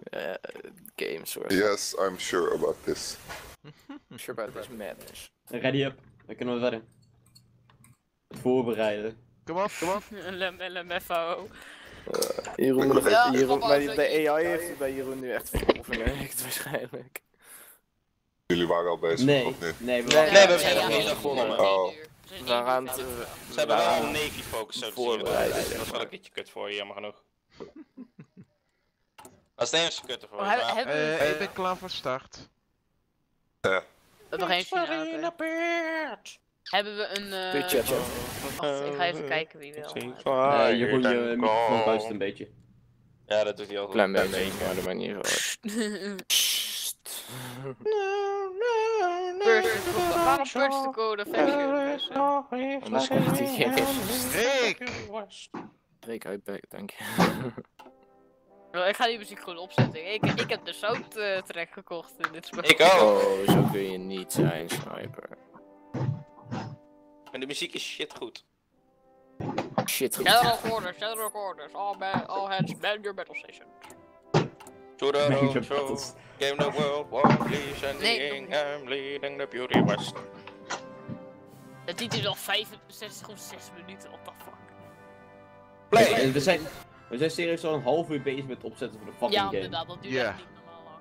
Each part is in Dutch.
game source. Yes, I'm sure about this. Sure about this madness. Ready up, dan kunnen we verder. Voorbereiden. Kom op, kom op. LMFAO. Jeroen, moet nog Ja, even- Jeroen, papa, maar zeg bij je- AI heeft het bij Jeroen nu echt vol verneukt waarschijnlijk. Jullie waren al bezig, Nee, of niet? nee, we Nee, waren... nee, we we zijn zijn nog nog niet begonnen. Oh. We waren aan het... Ze hebben wel een Navy focus zo te zien. Voorbereiden, Dat zeg was wel maar. een beetje kut voor je, jammer genoeg. Dat is de enige kut ervoor. Oh, maar- hebben Ik ben klaar voor start. we nog geen finale? Hebben we een... Kun je chatten? Wacht, ik ga even kijken wie wil. Jeroen, je microfoon buist een beetje. Ja, dat doet hij al. Klein beetje, maar dat maakt niet zo uit. Waarom purge de code affection? Anders krijgt hij geen Rick! Rick uitback, dank je. Ik ga die muziek gewoon opzetten. Ik heb de soundtrack gekocht in dit spel. Ik ook. Oh, zo kun je niet zijn, sniper. En de muziek is shit goed. Shit. Shadow orders. All hands, man your battle station. To the Major road show, battles. game the world war, please and Nee, I'm leading the beauty west. Het duurt nog 65 of 6 minuten, what the fuck. Play! En we zijn serieus al een half uur bezig met het opzetten van de fucking Ja, game. inderdaad, dat duurt Ja. echt niet normaal lang.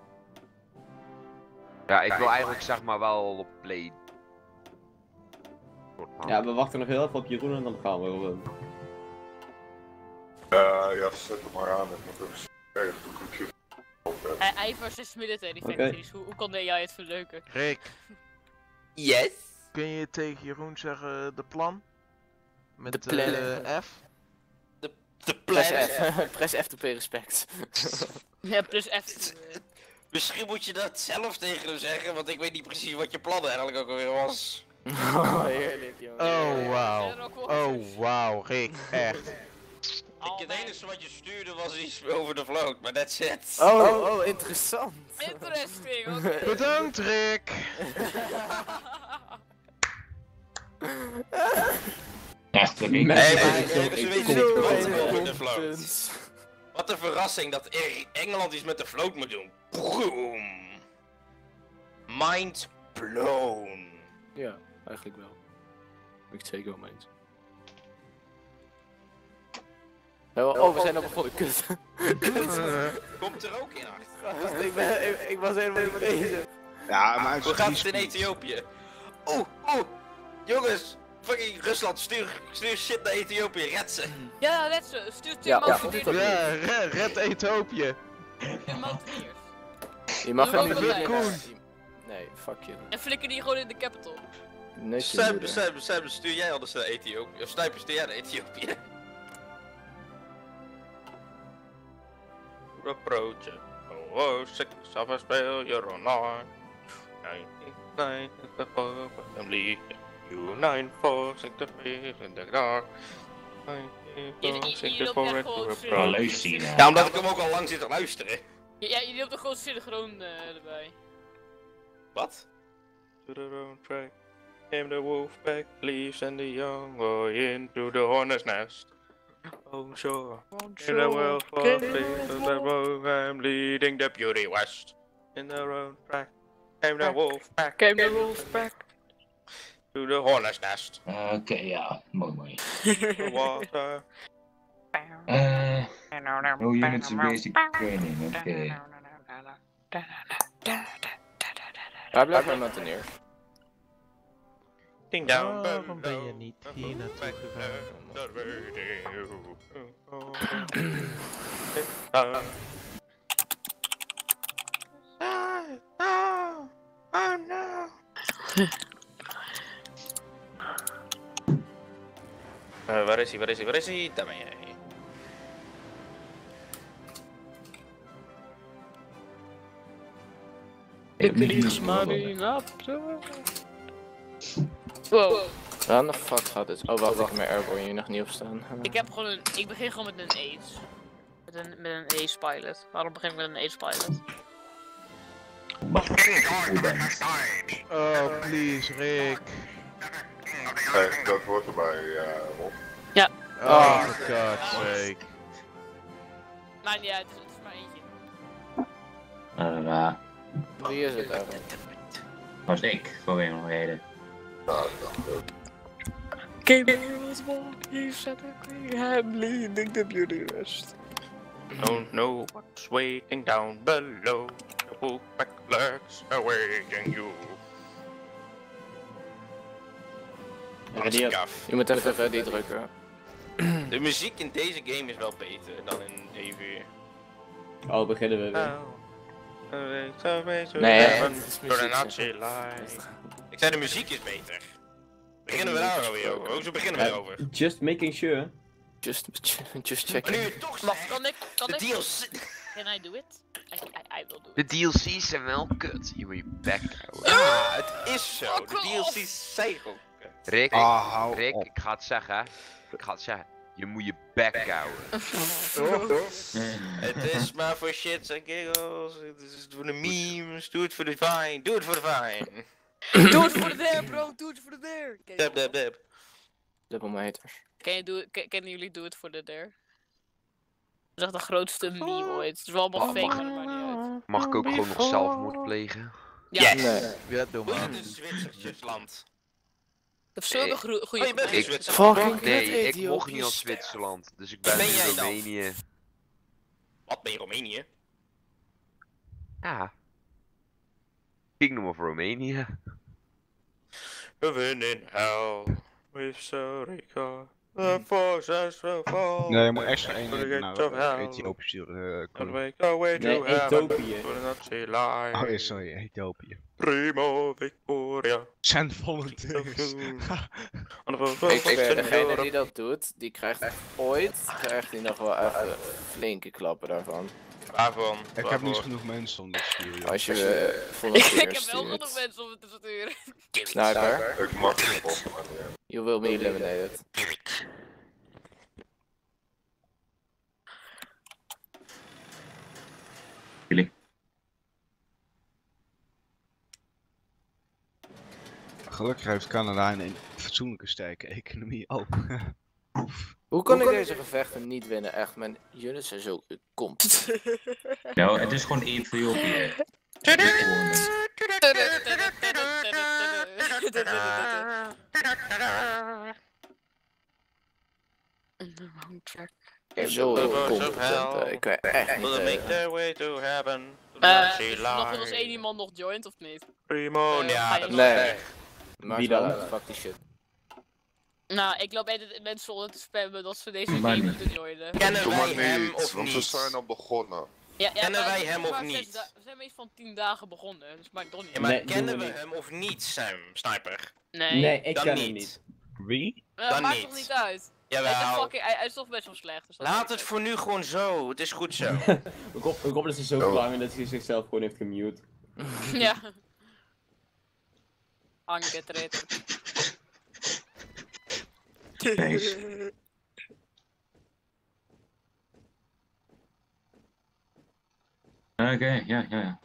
Ja, ik wil eigenlijk zeg maar wel op play. Ja, we wachten nog heel even op Jeroen en dan gaan we gewoon. Ja, zet hem maar aan. Ik moet even kijken of de computer op heb. Hij heeft maar 6 military factories, hoe kan de AI het verleuken? Rick, Yes! kun je tegen Jeroen zeggen de plan? Met De plan. F? De Press plan. F. Press F to pay respect. Ja, plus F. Misschien moet je dat zelf tegen hem zeggen, want ik weet niet precies wat je plan eigenlijk ook alweer was. Oh, heerlijk, jongen. Oh wauw. Oh wauw, Rick, echt. Het enige wat je stuurde was iets over de vloot, maar that's it. Oh, interessant. Interesting, oké. Bedankt, Rick! Nee, maar ze weten niet wat over de vloot. Punt. Wat een verrassing dat Engeland iets met de vloot moet doen. Boom. Mind blown. Ja, eigenlijk wel. Ben ik het zeker wel mee eens. Oh, we zijn al begonnen, kut. Komt er ook in achter. Ik was helemaal niet bezig. Ja, maar Hoe gaat het in Ethiopië? Oeh, jongens, fucking Rusland, stuur shit naar Ethiopië, red ze. Ja, let ze, stuurt Ja, die ja, man doe die Ja, red Ethiopië. mountaineers. Je mag Doe hem ook niet een meer. Koen. Nee, fuck je. En flikker die gewoon in de capital. Nee, Sam, stuur jij anders naar Ethiopië? Of Sniper, stuur jij naar Ethiopië? Approach. Oh, six of us failure online. 99 is the full family. You 9-4, the fear in the dark. Je loopt echt gewoon synchroon. Ja, omdat ik hem ook al lang zit te luisteren. Ja, je loopt er gewoon synchroon erbij. Wat? To the wrong track. Came the wolf back, leaves and the young go into the hornet's nest. Oh sure, in the world for peace of the road, I'm leading the beauty west. In the wrong track, came the wolf back, to the hornet's nest. Oké, ja, mooi. The water. No units in basic training, oké. Waar blijft mijn mountaineer? Ding down, Waarom ben je niet hier naartoe gegaan? Waar is hij? Daar ben jij. Wow. Waar de fuck gaat dit? Oh, wacht, ik heb mijn airborne hier nog niet op staan. Ik heb gewoon een. Ik begin gewoon met een ace. Met een ace pilot. Waarom begin ik met een ace pilot? Oh, please, Rick. Nee, dat hoort erbij, Rob. Oh, for God's sake. Maar ja, het is maar eentje. Wie is het eigenlijk? Was ik, voor een reden. Gamer was walking, said I'm leading the beauty rest. Don't know what's waiting down below. The wolfpack lurks awaiting you. Je moet even ready drukken. De muziek in deze game is wel beter dan in EV. Oh, beginnen we weer. Nee, het is muziek, Ik zei de muziek is beter. Beginnen we daar alweer over? Hoezo beginnen we erover? Just making sure. Just Maar checking. nu je het toch Mag, zegt, kan ik? de DLC... Can I do it? I will do De it. DLC's zijn wel kut. Je moet je bek houden. Ja, het is zo. De Fuck off. DLC's zijn gewoon kut. Rick, hou Rick, op. ik ga het zeggen. Ik ga het zeggen. Je moet je bek houden. Het is maar voor shits en giggles. Het is voor de memes. Doe het voor de vine. Doe het voor de vine. Doe het voor de dare, bro. Doe het voor de dare. Dab, dab, dab. Dubbelmeters. Kennen jullie do it for the dare? Dat is echt de grootste meme ooit. Het is wel allemaal fake, maar dat maakt niet uit. Mag ik ook gewoon nog zelfmoord plegen? Ja, Yes. Nee. Ja, doe Hoe is maar. het in Zwitserland? ik heb zulke goede Oh, je bent in Ik- Zwitserland. Fucking Nee, kut, ik mocht Ethiopië. niet als Zwitserland. Dus ik ben Ben in jij dan? Roemenië. Wat ben je Roemenië? Ja. Kingdom of Romania. We win in hell. With Sorika. The forces will fall. Nee, je moet extra For één the naar gates of hell. Ethiopië sturen. And Koen. make our way to Nee, heaven. Ethiopië. For the Nazi line. Oh, sorry, Ethiopië. Primo Victoria. Send volunteers. Degene die dat doet, die krijgt krijgt hij nog wel even flinke klappen daarvan. Waarvan? Ik heb niet genoeg mensen om te sturen. Als je Ik volunteers heb wel stuurt. genoeg mensen om het te sturen. Sniper, Ik mag niet op, maar ja. you will be eliminated. Gelukkig heeft Canada een fatsoenlijke sterke economie. Oh. Oef. Hoe kan ik deze gevechten niet winnen? Echt, mijn units zijn zo komt. Nou, het is gewoon Ethiopië. Zo competent. Ik weet echt Will niet. make their way to heaven. To the Nazi Nog wel eens één line. iemand nog joint of niet? Primo, ga ja, je dat is nog- Nee. weg. Maar Wie wel dan? uit, fuck die shit. Nou, ik loop altijd mensen onder te spammen dat ze deze Maar game niet. moeten joinen. Kennen Doe wij maar hem niet, of want we niet? zijn al begonnen. Ja, Kennen maar wij het is hem of maar niet? We zijn meestal van 10 dagen begonnen, dus maakt toch niet Ja, uit. maar Nee, kennen doen we we niet. hem of niet, Sam, Sniper? Nee, Nee, ik Dan ken niet. hem niet. Wie? dan maakt niet. toch niet uit. Jawel. Hij is toch best wel slecht. Dus dat Laat maakt het niet voor nu gewoon zo. Het is goed zo. Mijn kop is er zo lang dat hij zichzelf gewoon heeft gemute. uit. Ja. Angetreed. Nice. Oké, ja.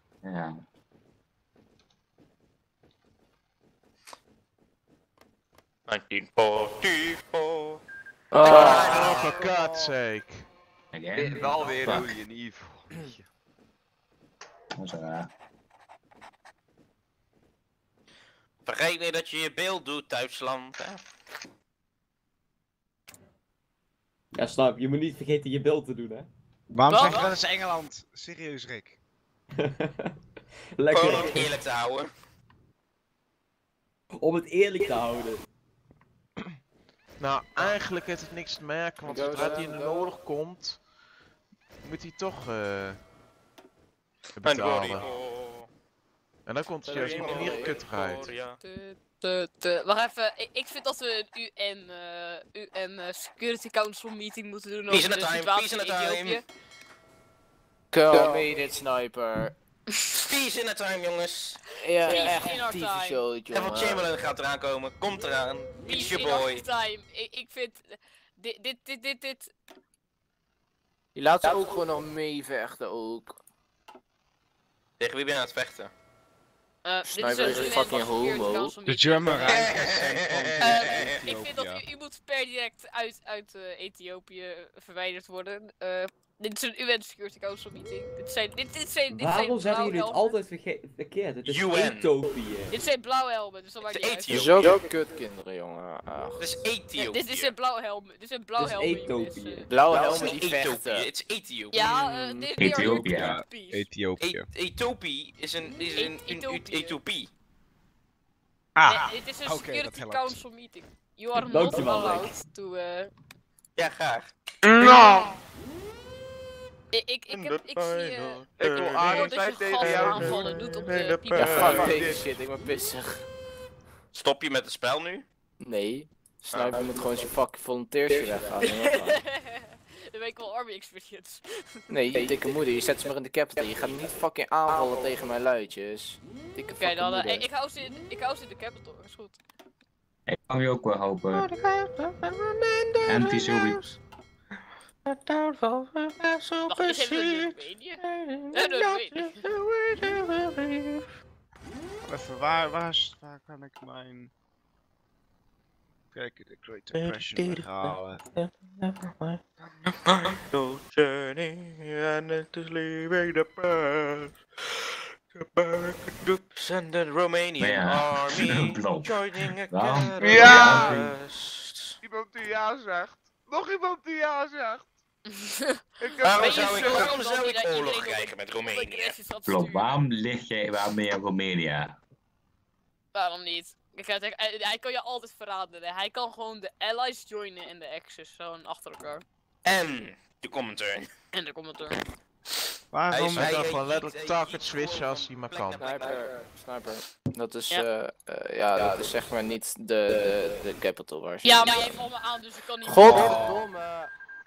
1944. Oh, for God's sake. Again? Wel weer Fuck. hoe je evil. Dat is raar. Vergeet niet dat je je beeld doet, Duitsland. Hè? Ja, snap. Je moet niet vergeten je beeld te doen, hè. Waarom Wat? zeg je dat is Engeland? Serieus, Rick. Gewoon om Lekker. het eerlijk te houden. Om het eerlijk te houden. Nou, eigenlijk heeft het niks te merken, want Go, zodra Sam, hij in de go. oorlog komt, moet hij toch En betalen. En dan komt het juist nog meer kuttig uit. Wacht even, ik vind dat we een UN Security Council meeting moeten doen Peace over in de the time, situatie peace in in the time. Ethiopië. Call me dit sniper. Peace in the time, jongens. Ja, Peace echt in our tyfus time. showtje, Neville jongen. Chamberlain gaat eraan komen. Komt eraan. It's Peace your in our boy. time. Ik vind dit. Je laat ze ook gewoon nog meevechten ook. Tegen wie ben je aan het vechten? Dit Sniper is is een een fucking Security homo. Council De meeting. German Rijk is Ik vind dat u moet per direct uit Ethiopië verwijderd worden. Dit is een UN Security Council meeting. Dit zijn Waarom zeggen jullie het blauwhelmen. altijd verkeerd? Het is UN. Ethiopië. Dit zijn blauwhelmen, dus dat maakt Het niet is uit. Ethiopië. Zulke kutkinderen, jongen. Ach. Het is Ethiopië. Dit zijn blauwhelmen. Dit zijn blauwhelmen. Ethiopië. jongens. Blauwe Het is helmen niet die Ethiopië, vechten. het is Ethiopië. Ja, Ethiopië. Ethiopië. Ethiopië is een Ethiopië. Ethiopië. Het is een oké, Security dat helpt. Council meeting. You are not Dankjewel, allowed to... Ja, graag. Ik zie... Ik wil Arie dat zijn je tegen gas jou. aanvallen doet op de Ja, people. fuck deze shit, ik ben pissig. Stop je met het spel nu? Nee. Sniper moet gewoon zijn fucking volunteersje weggaan. en weggaan. Dan ben ik wel army experience. Nee, je dikke moeder, je zet ze maar in de capital. Je gaat niet fucking aanvallen tegen mijn luidjes. Dikke Oké, fucking dan moeder. ik hou ze in de capital, is goed. Ik kan je ook wel helpen. Anti-zombie. Wacht, is even een Roemenië? Nee, Roemenië. Even, waar kan ik mijn... Kijk, de Great Depression weghalen. Go journey and it is leaving the past. The American troops and the Romanian Maar ja, army blop. joining a Waarom? Ja! cast. Iemand die ja zegt. Nog iemand die ja zegt. Ik heb Waarom Weet je zou ik, zo waarom dat zou ik iedereen oorlog op- krijgen met Roemenië? Klopt, waarom ben je in Roemenië? Waarom niet? Kijk, hij kan je altijd verraden. Hij kan gewoon de allies joinen en de axis gewoon achter elkaar. En de commentaar. En daar komt het door. Waarom? Hij- Hij kan hij- gewoon letterlijk target switchen als hij maar kan. Sniper. Dat is, Ja. dat is zeg maar niet de capital waar ze... Ja, maar jij valt me aan, dus ik kan niet... Godverdomme!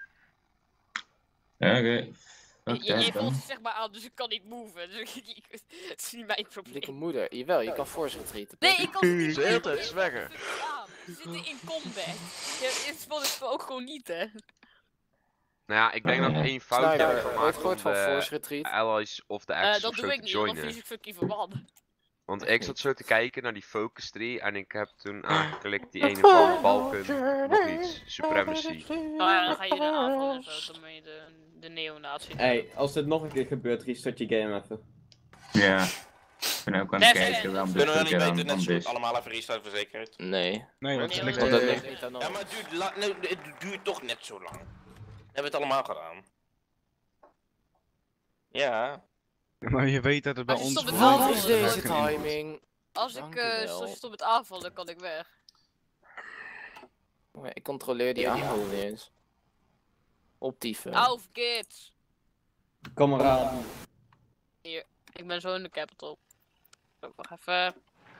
Oké. Je valt zeg maar aan, dus ik kan niet moven. Dus het is niet mijn Dikke probleem. moeder, jawel, je kan force retreaten. Nee, ik kan ze niet Ze is de hele moven. tijd zwagger. Ze zitten in combat. Het speelt het ook gewoon niet, hè. Nou ja, ik denk dat één fout Sniper, hebben ooit gemaakt gehoord om van de force retreat? allies of de axis Dat of zo doe te ik niet, want joinen. verlies ik fucking verbannen. Want ik zat zo te kijken naar die focus tree en ik heb toen aangeklikt die ene van Balken, nog iets, supremacy. Nou ja, dan ga je de aanvallen en zo, dan ben je de neonazi. Hey, als dit nog een keer gebeurt, restart je game even. Ja. Ik ben ook aan het kijken waarom dit Kunnen we ook dan niet aan beter net hand zo is. allemaal even restart voor zekerheid? Nee. Nee, want het ligt Want op dat de... ligt niet aan Ja, ons. maar het duurt toch net zo lang. We hebben het allemaal gedaan. Ja. Maar je weet dat het bij Als je ons... stopt met wordt. Wat aanvallen, is dan deze kan timing? Als ik Dankjewel. stop met aanvallen, kan ik weg. Ik controleer die aanval niet eens. Optieven. Auf kids! Kameraden. Ik ben zo in de capital. Wacht even.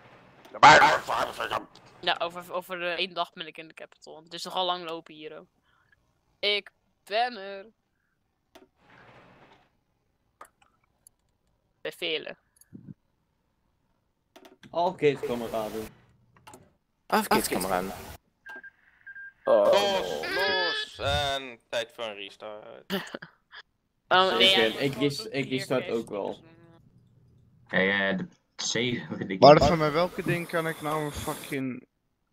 Ja, over 1 dag ben ik in de capital. Het is nogal lang lopen hier ook. Ik ben er. Bevelen. Alkees kameraden. Afkids, kameraden. Los! En tijd voor een restart. Ik restart ook wel. Kijk, de C... Maar van mij welke ding kan ik nou een fucking...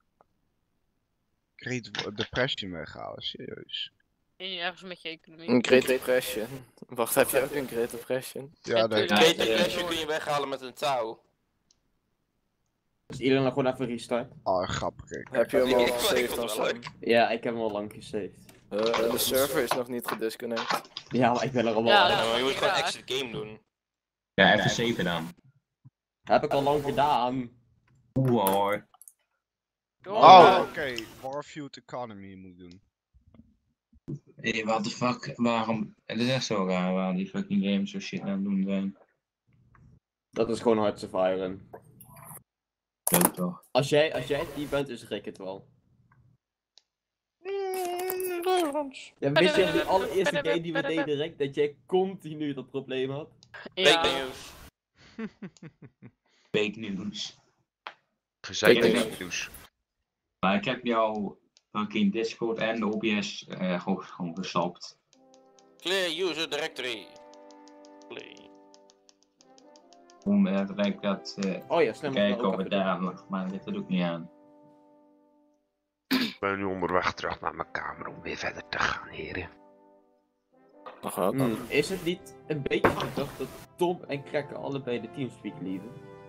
Great Depression weghalen, serieus? Ergens met je economie. Een Great Depression. Wacht, heb je ook een Great Depression? Ja, dat... Great Depression kun je weghalen met een touw. Is iedereen nog gewoon even restart? Oh, grappig. Heb je hem al Ik vond gesaved het of wel zo? leuk. Ja, ik heb hem al lang gesaved. De server is nog niet gedisconnect. Ja, maar ik ben er al Ja, lang. Ja, maar je moet gewoon Ja. exit game doen. Ja, even 7 dan. Heb ik al lang gedaan. Oeh hoor. Oh, oké. Warfeud Economy moet doen. Hey, what the fuck, waarom? Het is echt zo raar waar die fucking games zo shit aan het doen zijn. Dat is gewoon hard surviveren. Leuk toch? Als jij die bent, is Rick het wel. Ja, weet je, de allereerste game die we deden, Rick, dat jij continu dat probleem had? Fake Ja. news. Fake news. Gezeik nieuws. Maar ik heb jou fucking Discord en de OBS gewoon gestopt. Clear user directory. Play. Om direct dat Oh ja, snel kijken of het daar mag, maar dit doet ook niet aan. Ik ben nu onderweg terug naar mijn kamer om weer verder te gaan, heren. Nog ook. Is het niet een beetje gedacht dat Tom en Cracker allebei de teamspeak leaden?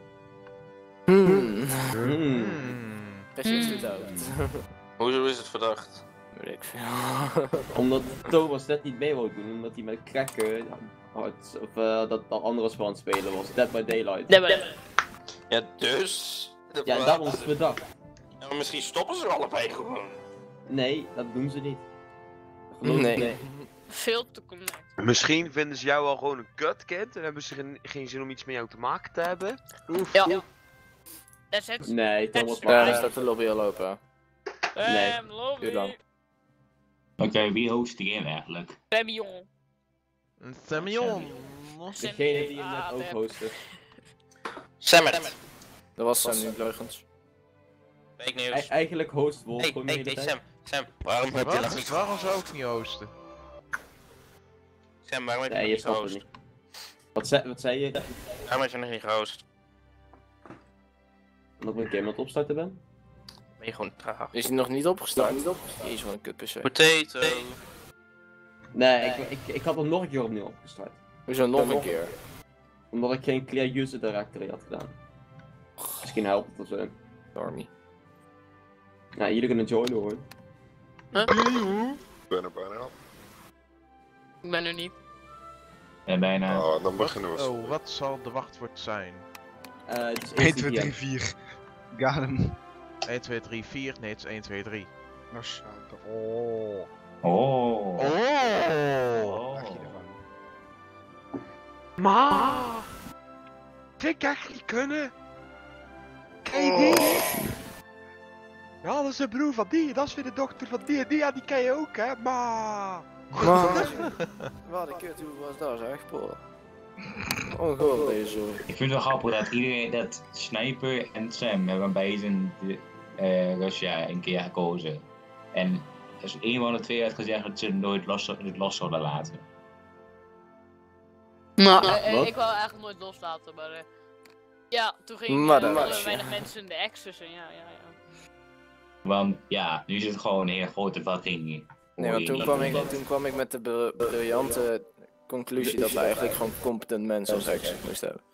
Precies dit ook. Hoezo is het verdacht? Weet ik veel. Omdat Thomas net niet mee wou doen, omdat hij met Cracker dat andere spel aan het spelen was, Dead by Daylight. Ja, dus... Ja, daarom is het verdacht. Ja, maar misschien stoppen ze allebei gewoon. Nee, dat doen ze niet. Nee. Veel te connect. Misschien vinden ze jou al gewoon een kutkind en hebben ze geen zin om iets met jou te maken te hebben. Ja. That's it. Nee, Thomas Ja, dan mag staat de lobby al open. Nee. Lobby. Duurt lang. Oké, wie host die game eigenlijk? Semyon. Een Semyon. degene die hem net ook hostte. Sammet. Dat was Sam niet leugens. Fake news. Eigenlijk host Wolf gewoon de hele Hey, tijd. Sam. Waarom heb je dat niet Waarom zou ik niet hosten? Sam, waarom heb je Nee, je nog niet snapt het gehost? niet. Wat zei je? Waarom heb je nog niet gehost? Omdat ik een game aan het opstarten ben? Ben je gewoon traag? Is hij nog niet opgestart? Jezus, wat een kut PC. Potato. Nee, ik had hem nog een keer opnieuw opgestart. Hoezo nog een keer? Omdat ik geen clear user directory had gedaan. Misschien helpt het of zo. Army. Nou, jullie kunnen joinen hoor. Ik ben er bijna. Ik ben er niet. Ja, bijna. Oh, dan beginnen we. Oh, wat zal de wachtwoord zijn? Het is 1, 2, 3, ACPM. 4. Got hem. 1, 2, 3, 4. Nee, het is 1, 2, 3. Oh. Oh. Oh! Maar vind ik echt niet kunnen. Ken je die? Ja, dat is de broer van die, dat is weer de dochter van die en die, ja, die ken je ook, hè, maar... Wat een kut, hoe was dat zeg? Ongelooflijk deze zo. Ik vind het wel grappig dat iedereen, dat Sniper en Sam hebben bij zijn Russia een keer gekozen. En als één van de twee had gezegd dat ze het nooit los zouden laten. Nou, Wat? ik wou eigenlijk nooit loslaten, maar ja, toen ging Maar er dat- weinig mensen in de access en ja. Want ja, nu is het gewoon een hele grote fucking... Nee, want toen kwam ik met de briljante conclusie dat we eigenlijk gewoon competent mensen als exit moesten hebben.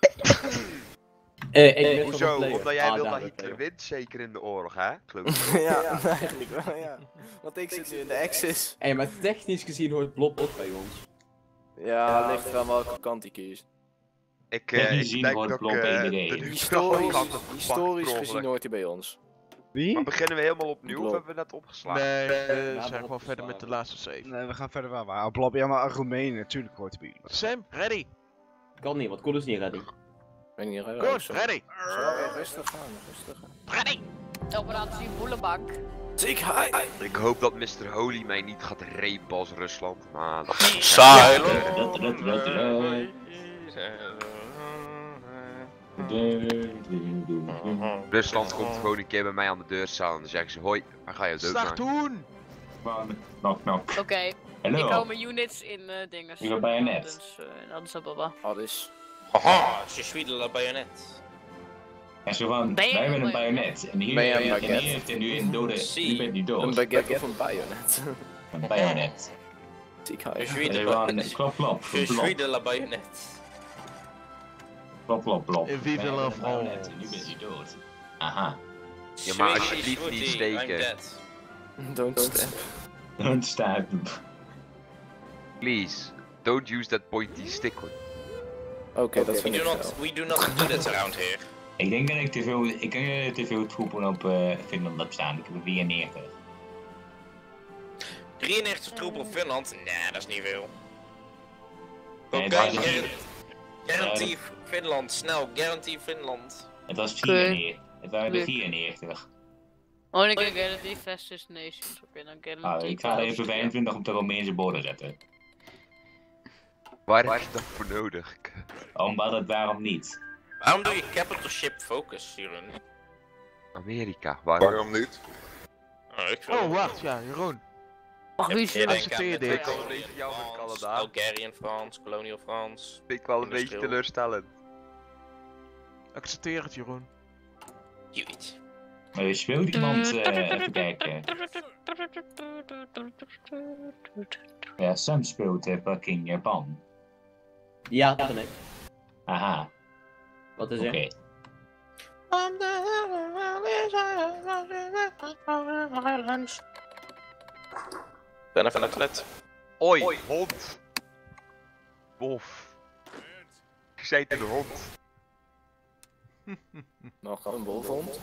Hoezo? Omdat jij wil dat Hitler wint, zeker in de oorlog, hè? Ja, eigenlijk wel, ja. Want ik zit nu in de Axis. Hey, maar technisch gezien hoort Blob ook bij ons. Ja, ligt wel welke kant hij kiest. Ik gezien denk hoort dat Blok iedereen. Historisch gezien hoort hij bij ons. Wie? Maar beginnen we helemaal opnieuw of Blok. hebben we net opgeslagen? Nee, we Ja, zijn dat gewoon verder met de laatste save. Nee, we gaan verder waar. Blob, ja, maar Roemenen, natuurlijk hoort hij bij jullie. Sam, ready! Kan niet, want Kool is niet ready. Ben je niet Good, ready! Rustig gaan, rustig gaan. Ready! Operatie Boelenbak. Zekerheid! Ik hoop dat Mr. Holy mij niet gaat rapen als Rusland, maar dat Rusland komt gewoon een keer bij mij aan de deur staan en dan zeggen ze hoi, waar ga je dood Slag doen! Knock, knock. Oké, ik Hallo. hou mijn units in dinges. Ik ben bayonet. Dus, dat is Ababa. Addis. Haha, je suis de la bayonet. En zo van, Ben je wij een hebben een bayonet? bayonet. En hier Ben je een en hier baguette? heeft hij nu een dode, nu bent hij Een dood. baguette of een bayonet. Een bayonet. Je Zekerheid. suis En de zo la van, klop, klop, Je suis klop, de la bayonet. klop, klop, klop. En vive Wij hebben la een bayonet France. en nu bent hij dood. Aha. Ja, maar alsjeblieft niet steken. Don't step. Dan staat Please, don't use that pointy stick. Oké, dat vind ik wel. We do not do that around here. Ik denk dat ik te veel troepen op Finland heb staan. Ik heb er 94. 93 troepen op Finland? Nee, dat is niet veel. Nee, Oké, het was- guarantee Finland, snel, guarantee Finland. Het was 94. Het waren er Leuk. 94. Oh, en ik denk dat die fastest nations. Oké, dan guarantee. Ik ga er even 25 op de Romeinse borden zetten. Waar heb je dat voor nodig? Omdat het waarom niet? Waarom doe je capital ship focus, Jeroen? Amerika, waarom? Waarom niet? Oh, ik vind Oh, wacht, ja, Jeroen. Mag wie Je zien? denkt accepteer aan dit. British Wel een beetje jammer, France, Canada. Bulgarian France, Colonial France. Vind ik wel een beetje Industrieel. teleurstellend. Accepteer het, Jeroen. Jeet. Speelt iemand, even kijken. Ja, Sam speelt fucking Japan. Ja, dat ben ik. Aha. Wat is er? Oké. Ben even naar het toilet. Oi, hond. Wolf. Ik zei het een hond. Nog een wolfhond.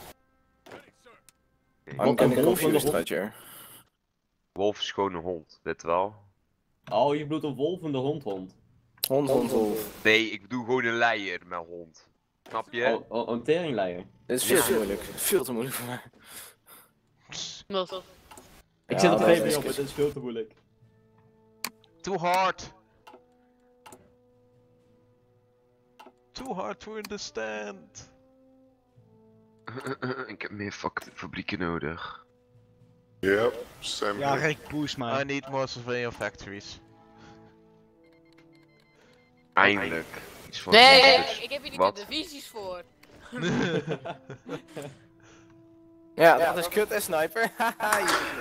Wat een wolf van de hond? Roger. Wolf is gewoon een hond, dit wel. Oh, je bedoelt een wolvende hond. Wolf. Nee, ik bedoel gewoon een leier met hond. Snap je? Oh, een teringleier. Dit is veel te moeilijk. Veel te moeilijk voor mij. Wat? Ik zit op dat is VWO, maar kut. dit is veel te moeilijk. Too hard. Too hard to understand. Ik heb meer fabrieken nodig. Ja, Sam. Ja, Rick, boost I mij. need more surveillance factories. Eindelijk. Iets van Nee, monsters. ik heb hier niet Wat? de divisies voor. Ja, dat is kut en sniper. Maar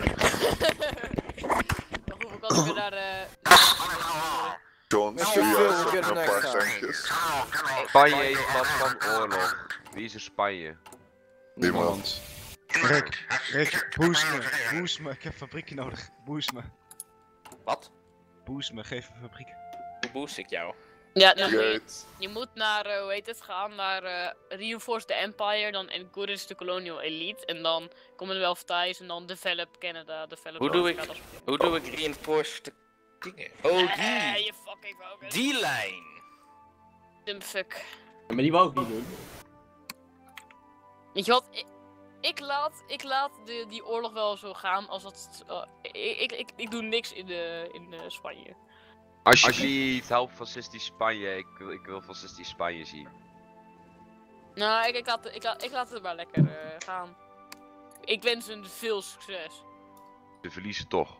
hoeveel kan ik weer naar John, Met stuur zoveel je uit kunnen een we paar gaan. centjes. Spanje heeft last van oorlog. Wie is er Spanje? Niemand. Rick, boost me. Boost me. Ik heb fabrieken nodig. Boost me. Wat? Boost me. Geef me fabriek. Hoe boost ik jou? Ja, dan moet Gate. je moet naar, hoe heet het, gaan naar Reinforce the Empire, dan Encourage the Colonial Elite, en dan Commonwealth Ties, en dan Develop Canada, Develop Hoe doe Africa, ik, dat soort dingen. hoe doe ik reinforced de dingen? Oh, Je fucking focus. die lijn! Dumb fuck. Maar die wou ik niet doen. Weet je wat, ik laat die oorlog wel zo gaan als dat, ik doe niks in Spanje. Alsjeblieft, help fascistisch Spanje. Ik wil fascistisch Spanje zien. Nou, ik laat het maar lekker gaan. Ik wens hun veel succes. Ze verliezen toch.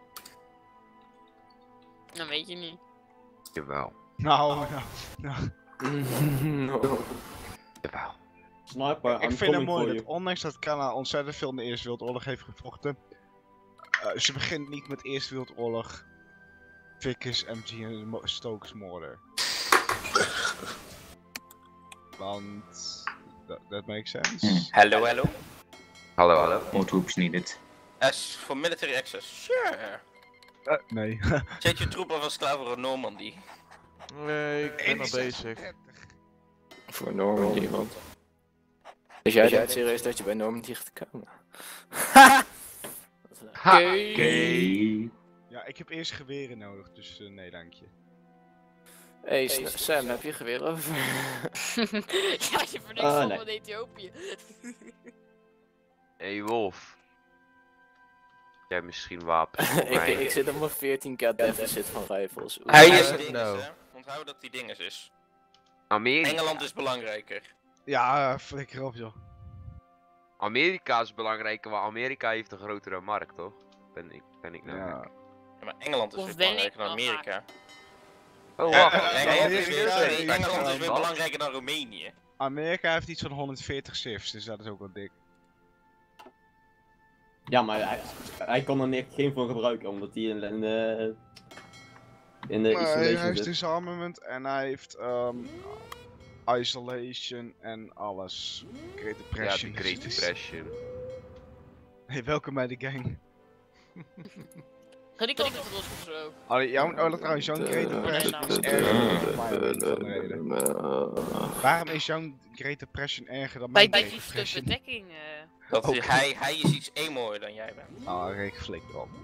Dat weet je niet. Jawel. Nou. Jawel. Sniper, Ik I'm vind het coming mooi for dat you. ondanks dat Canada ontzettend veel in de Eerste Wereldoorlog heeft gevochten, ze begint niet met Eerste Wereldoorlog, Vickers, MG en Stokes moorden. Want that makes sense. Hello, hello. Hallo, hallo. More troops needed. S for military access. Sure. Nee. Zet je troepen van Slaveren Normandy. Nee, ik ben al bezig. Voor Normandy, want. Is jij het serieus dat je bij Normandy gaat komen? Oké. Ja, ik heb eerst geweren nodig, dus nee dankje. Hey Sam, heb je geweer over? Ja, je voor niks van nee. van Ethiopië. Hey Wolf. Jij hebt misschien wapens voor mij. ik zit op mijn 14k deficit van rifles. Hij I is don't dinges, know. hè? Onthoud dat die dinges is. Amerika. Engeland is belangrijker. Ja, flikker op joh. Amerika is belangrijker, want Amerika heeft een grotere markt, toch? Ben ik nou? Ja. Ja, maar Engeland is Of weer ben belangrijker ik dan nog Amerika. Oh, Ja, wacht. Engeland is weer Wat? belangrijker dan Roemenië. Amerika heeft iets van 140 civs, dus dat is ook wel dik. Ja, maar hij kan er geen van gebruiken, omdat hij in de Maar hij isolation heeft zit. disarmament en hij heeft isolation en alles. Great Ja, Depression. de Great Depression. Hey, welkom bij de gang. Griekenland heeft het los of zo. Allee, trouwens, jouw Great Depression is erger dan mijn van de reden. Waarom is jouw Great Depression erger dan Bij mijn die Great stuk Depression? bedekking. Dat hij is iets emoer dan jij bent. Ah, Rick, flikker op.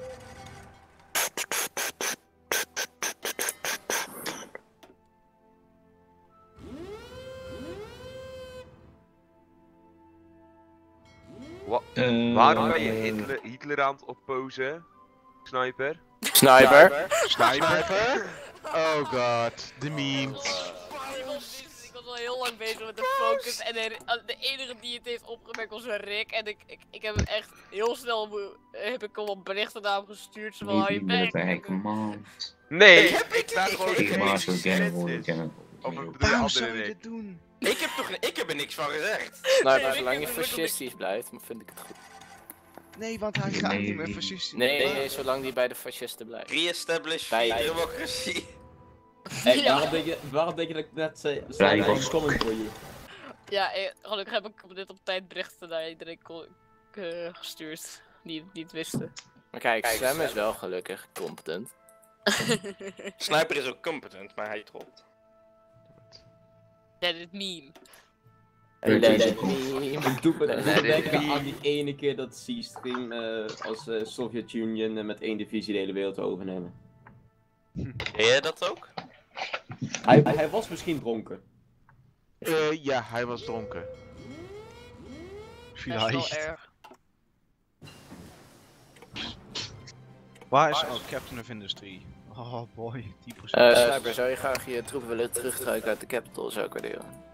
Waarom ben je Hitler aan het opposen? Sniper? Sniper? Sniper? Oh god, de memes. Ik was al heel lang bezig met de focus en de enige die het heeft opgemerkt was Rick. En ik heb hem echt heel snel heb ik al wat berichten naar hem gestuurd. Zo van, hou je bek. Nee, Ik sta gewoon Of bedoel je Waarom zou andere je Rick? dit doen? Ik heb er niks van gezegd. Sniper, Nee, zolang je ik moet fascistisch blijft, vind ik het goed. Nee, want hij gaat niet meer fascistisch. Nee, zolang die bij de fascisten blijft. Re-establish Bij- democratie. Hey, Ja. waarom denk je dat ik net zei? Vrij was- Comment voor je. Ja, gelukkig heb ik dit op tijd berichten naar iedereen gestuurd. Die het wisten. Maar kijk, Sam is wel gelukkig competent. Sniper is ook competent, maar hij trolt. Ja, dit meme. Ik doe me Nee, denken aan die ene keer dat C-Stream als Sovjet-Unie met 1 divisie de hele wereld zou overnemen. Ken jij dat ook? Hij was misschien dronken. Ja, hij was dronken. Dat is wel Vielleicht. erg. Waar is Captain of Industry? Oh boy, 10%. Sniper, zou je graag je troepen willen terugtrekken uit de capital, zou ik waarderen.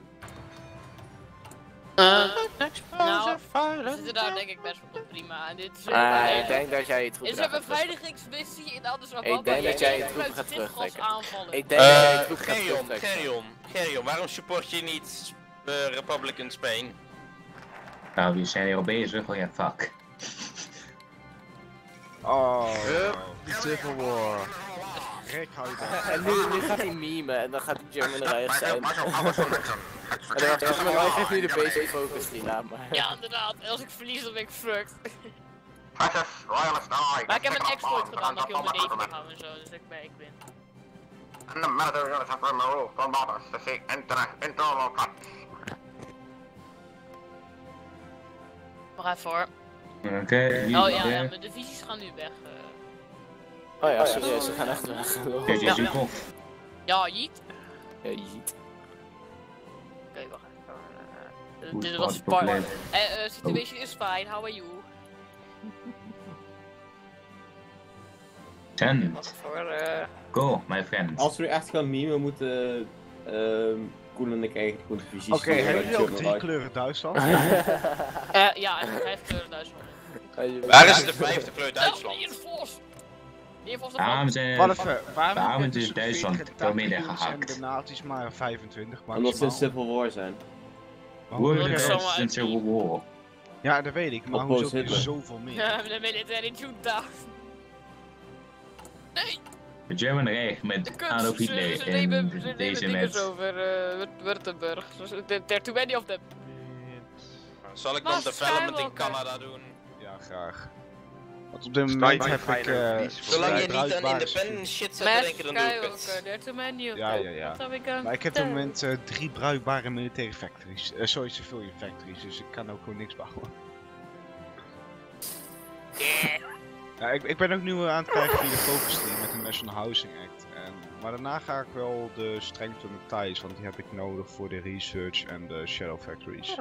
Nou, we zitten daar denk ik best wel prima. En dit is Ik denk dat jij je Dit troepen is een gaat terugtrekken. beveiligingsmissie in Addis Ababa. Ik denk dat jij je Je troepen gebruikt gaat gifgas terugtrekken. aanvallen. Ik denk dat jij je troepen gaat Gerion, terugtrekken. Gerion, waarom support je niet de Republican Spain? Nou, we zijn hier al bezig. Oh ja, fuck. Oh. De Civil War. Rick, hou je daar. En nu gaat hij memen en dan gaat hij German Reich zijn. En dan wacht, German Reich heeft nu de basic focus die naam. Ja, inderdaad. En als ik verlies, dan ben ik fucked. Maar ik heb een exploit gedaan dat ik heel mijn leven kan houden en zo, dus ik ben win. Wacht even hoor. Oké, Oh ja, mijn divisies gaan nu weg. Oh ja, serieus, ze gaan echt weg. Kijk, je kop. Ja, jeet. Ja, jeet. Oké, wacht even. Dit was Spartan. Situation is fine, how are you? Send. Go, my friend. Als we nu echt gaan memen, moeten Koen en ik eigenlijk gewoon de visies Oké, hebben jullie ook 3 kleuren Duitsland? Ja, en 5 kleuren Duitsland. Waar is de 5e kleur Duitsland? Waarom zijn waarom is Duitsland door midden gehakt? En de nazi's maar 25 Omdat ze maximaal. een Civil War zijn. Hoe is het een Civil War? Ja, dat weet ik, maar Oppost hoezo heb je Hitler. zoveel meer? Ja, de military junta. Nee! De German Reich met Adolf Hitler en deze met... over Württemberg. There are too many of them. Zal ik dan development in Canada doen? Ja, graag. Want op dit moment heb ik... Zolang je niet aan bruikbare independence shit zet te denken, dan doe ik het. There are too many of Ja, them. ja, ja. What are we going Maar ik heb to op dit do? moment 3 bruikbare militaire factories. Sorry, civilian factories, dus ik kan ook gewoon niks bouwen. Ja, ik ben ook nu aan het kijken via de Focus Team met de National Housing Act. Maar daarna ga ik wel de strength on the ties, want die heb ik nodig voor de research en de shadow factories.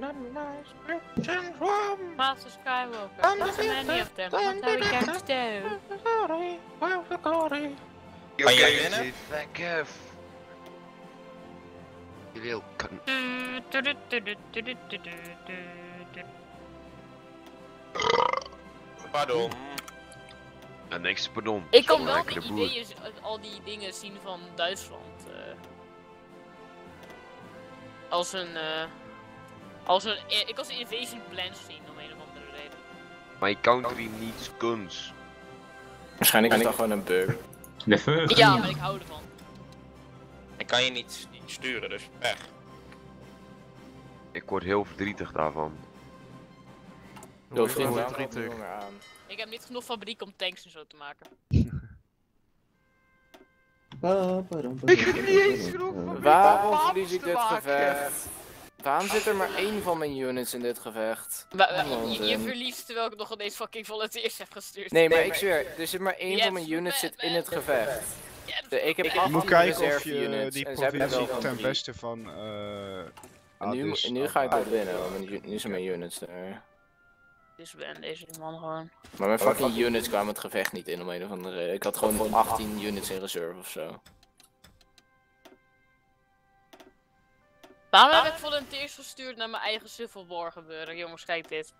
Master Skywalker. There are too many of them. What are we going to do? Kan jij winnen? Thank you. Je wil kan. Pardon. En niks pardon. Ik kan wel Lekker de de boer. ideeën, al die dingen zien van Duitsland. Ik kan ze invasion plans zien om een of andere reden. My country needs guns. Waarschijnlijk is dat gewoon een bug. De Vurgen. Ja, maar ik hou ervan. Ik kan je niet sturen, dus weg. Ik word heel verdrietig daarvan. Doe vriend, Hoe waarom verdrietig? kom je aan? Ik heb niet genoeg fabriek om tanks en zo te maken. Ik heb niet eens genoeg. Waarom verlies ik dit gevecht? Waarom zit er maar 1 van mijn units in dit gevecht? Je verliest terwijl ik nog ineens fucking volunteers heb gestuurd. Nee, maar ik zweer, er zit maar 1 Je van mijn hebt units zit in het met- gevecht. Ik heb Je 18 moet kijken of reserve je units die en ze hebben er wel provincie van ten 3. westen van Nu ga ik dat winnen, want nu zijn mijn units er. Dus ben deze man gewoon. Maar mijn fucking units kwamen het gevecht niet in om een of andere reden. Ik had gewoon 18 units in reserve of zo. Waarom heb ik volunteers gestuurd naar mijn eigen Civil War gebeuren? Jongens, kijk dit.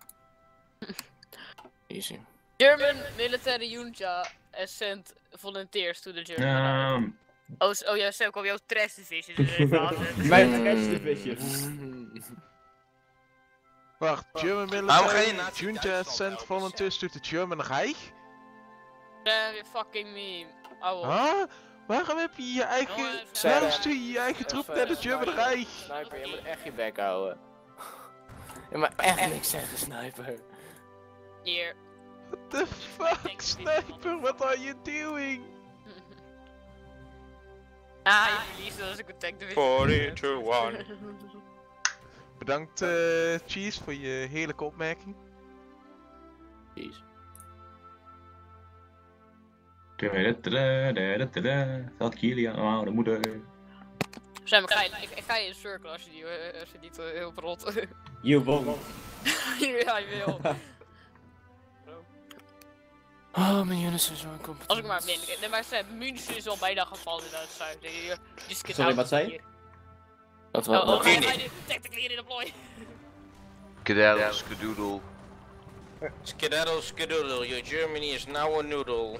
Easy. German military junta has sent volunteers to the German. Oh ja, Sam, kwam jouw trash division er even aan. Mijn trash division. Wacht, German Waarom ga je military, nazi Junta Duitsland sent helpen? volunteers to the German Reich? Fucking me. Ouwe. Huh? Waarom heb je je eigen... Waarom stuur je je eigen troep naar de German Reich? Sniper, je moet echt je bek houden. Je mag echt niks zeggen, Sniper. Hier. What the fuck, Sniper? What are you doing? Je verliest als ik een tank de 40 to 1. Bedankt, Cheese, voor je heerlijke opmerking. Cheese. Veld Kilian, oh, de moeder. Sam, ik ga je in circle als je niet heel verrot. You won. Ja, je wil. Oh, mijn jongens zijn zo incompetent. Als ik maar win. Nee, maar Sam, München is al bijna gevallen in het zuiden. Sorry, wat zei je? Dat wel. Oh, ga je tactically in de plooi. Skedaddle, skedoodle. Skedaddle, skedoodle, your Germany is now a noodle.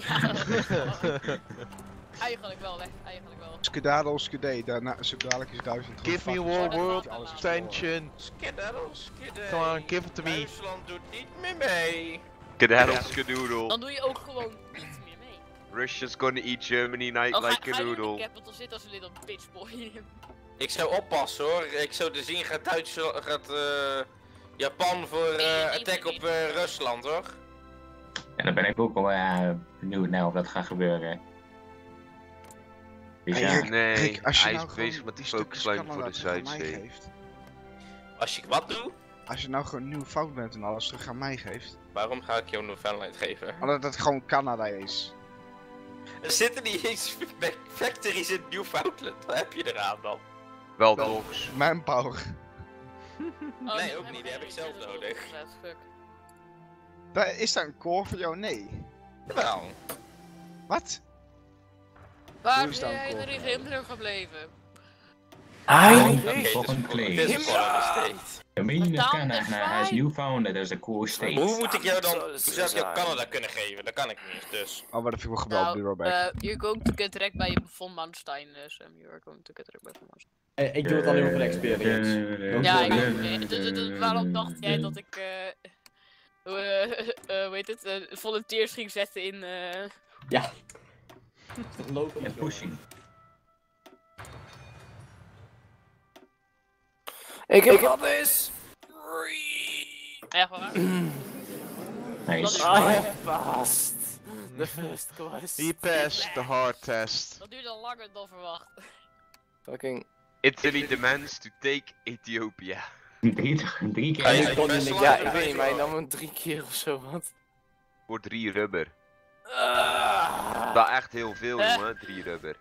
Eigenlijk wel, hè. Eigenlijk wel. Skedaddle, skedee, daarna zo dadelijk is 1000 Give me world attention. Skedaddle, skedaddle. Come on, give it to me. Duitsland doet niet meer mee. Skedaddle, skedoodle. Dan doe je ook gewoon niet meer mee. Russia's gonna eat Germany like a Ga je in de noodle. capital zitten als een little bitch boy. Ik zou oppassen hoor. Ik zou te zien gaat Japan voor attack op Rusland hoor. En dan ben ik ook wel benieuwd naar of dat gaat gebeuren. Dus ja, Nee, Rick, als je hij nou is gewoon bezig met de die stukjes focuslijn voor Canada de terug aan mij Zuidzee. geeft. Als je wat doe, Als je nou gewoon nieuw fout bent en alles terug aan mij geeft. waarom ga ik jou een Novellight geven? Omdat het gewoon Canada is. Er zitten niet eens factories in Newfoundland. Wat heb je eraan dan? Wel dogs. Manpower. Nee, ook niet. Die heb ik zelf nodig. Is daar een core voor jou? Nee. Wel. Wat? Waar Hoe ben is dat jij in de een Himmler gebleven? fucking clay. Dit is gewoon een state. Dan ben je in Down Canada, the hij is fight. Newfoundland, dat is een core state. Hoe moet ik jou dan, Zo, hoe dat is zou ik jou raar. Canada kunnen geven? Dat kan ik niet, dus. Oh, maar dat vind ik wel geweldig, Bureauback. You're going to get direct bij von Manstein, Sam. You're going to get direct bij von Manstein. Ik doe het alleen maar voor de experience. Ja, waarom dacht jij dat ik, hoe heet het, volunteers ging zetten in, Ja. Lopen. En pushing. Ik heb wat is. Echt waar? Nice. I have passed. The first quest. He passed the hard test. Dat duurde langer dan verwacht. Fucking. Italy demands to take Ethiopia. Drie keer. Hij kon niet Ja, ik weet niet, maar je nam hem 3 keer of zo, wat? Voor 3 rubber. Dat echt heel veel, jongen, 3 rubber.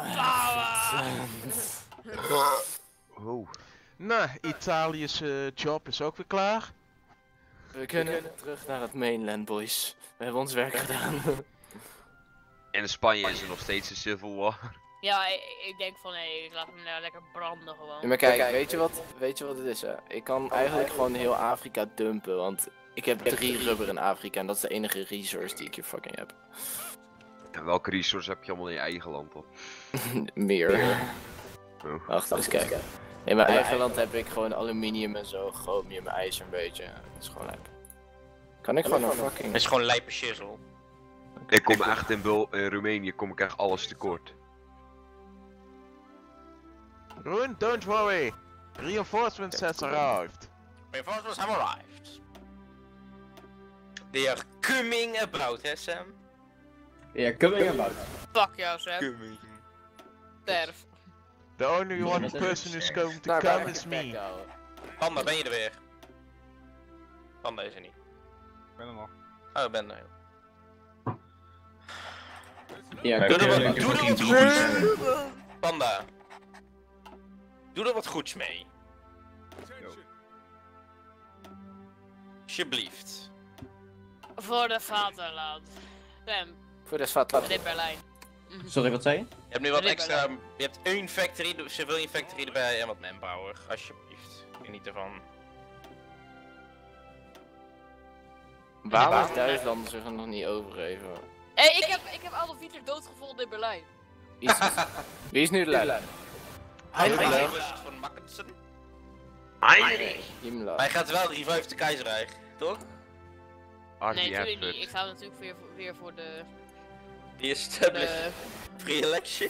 Oh. Nou, Italië's job is ook weer klaar. We kunnen terug naar het mainland, boys. We hebben ons werk gedaan. In Spanje is er nog steeds een civil war. Ja, ik denk van, hé, laat hem nou lekker branden gewoon. Ja, maar kijk, weet je wat het is, hè? Ik kan eigenlijk gewoon heel Afrika dumpen, want ik heb 3 rubber in Afrika en dat is de enige resource die ik hier fucking heb. En welke resource heb je allemaal in je eigen land op? Meer. Oh. Wacht, eens kijken. In mijn eigen land heb ik gewoon aluminium en zo, chromium, ijzer een beetje. Dat is gewoon lijp. Kan ik gewoon een fucking... Het is gewoon lijpe shizzle. Ik kom echt in Roemenië kom ik echt alles tekort. Roon, don't worry. Reinforcements has arrived. Reinforcements have arrived. They are coming about, hè Sam? Ja, coming about. Fuck jou, Sam. Sterf. The only one person who's going to come is me. Panda, ben je er weer? Panda is er niet. Ik ben er nog. Oh, ik ben er. Ja, Doe er wat fucking goeds. Panda. Doe er wat goeds mee. Alsjeblieft. Voor de vaderland. Sam, Voor de Svatland. dit Berlijn. Sorry, wat zei je? Je hebt nu wat Dit extra. Je hebt 1 factory, civilian factory erbij en wat manpower. Alsjeblieft. Geniet ervan. Waarom is Duitsland zich er nog niet overgeven? Hé, ik heb Adolf Hitler doodgevonden in Berlijn. Wie is nu de leider? Heilig van Mackensen. Himmler. Hij gaat wel revive de keizerrijk, toch? Nee, natuurlijk niet. Ik ga natuurlijk weer voor de... Die established free election.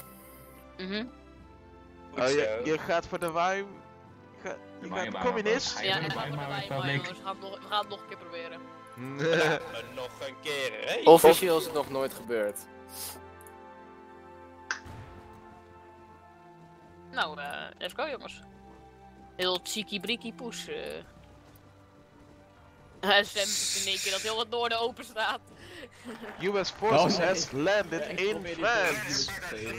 Oh, je gaat voor de Weim... Je gaat de communist? Ja, ik ga voor de Weimar, jongens. We gaan het nog een keer proberen. Nog een keer, hè? Officieel is het nog nooit gebeurd. Nou, let's go jongens. Heel cheeky brieky poes. Sam ziet in één keer dat heel het noorden open staat. US forces has landed in France.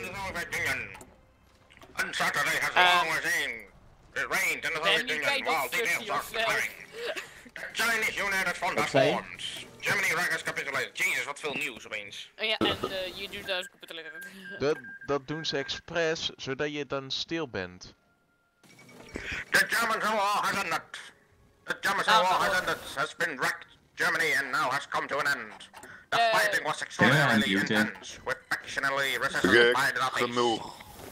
On Saturday has long as in. It rained and the Virginian while details are preparing. The Chinese United Front has formed. Germany has capitulated. Jezus, wat veel nieuws opeens. Ja, en je doet dus capitulated. Dat doen ze expres, zodat je dan stil bent. The German war has ended. The German war has been wrecked. Germany and now has come to an end. The fighting was extraordinarily intense, with factionally resistance by the Nazis. Genoeg.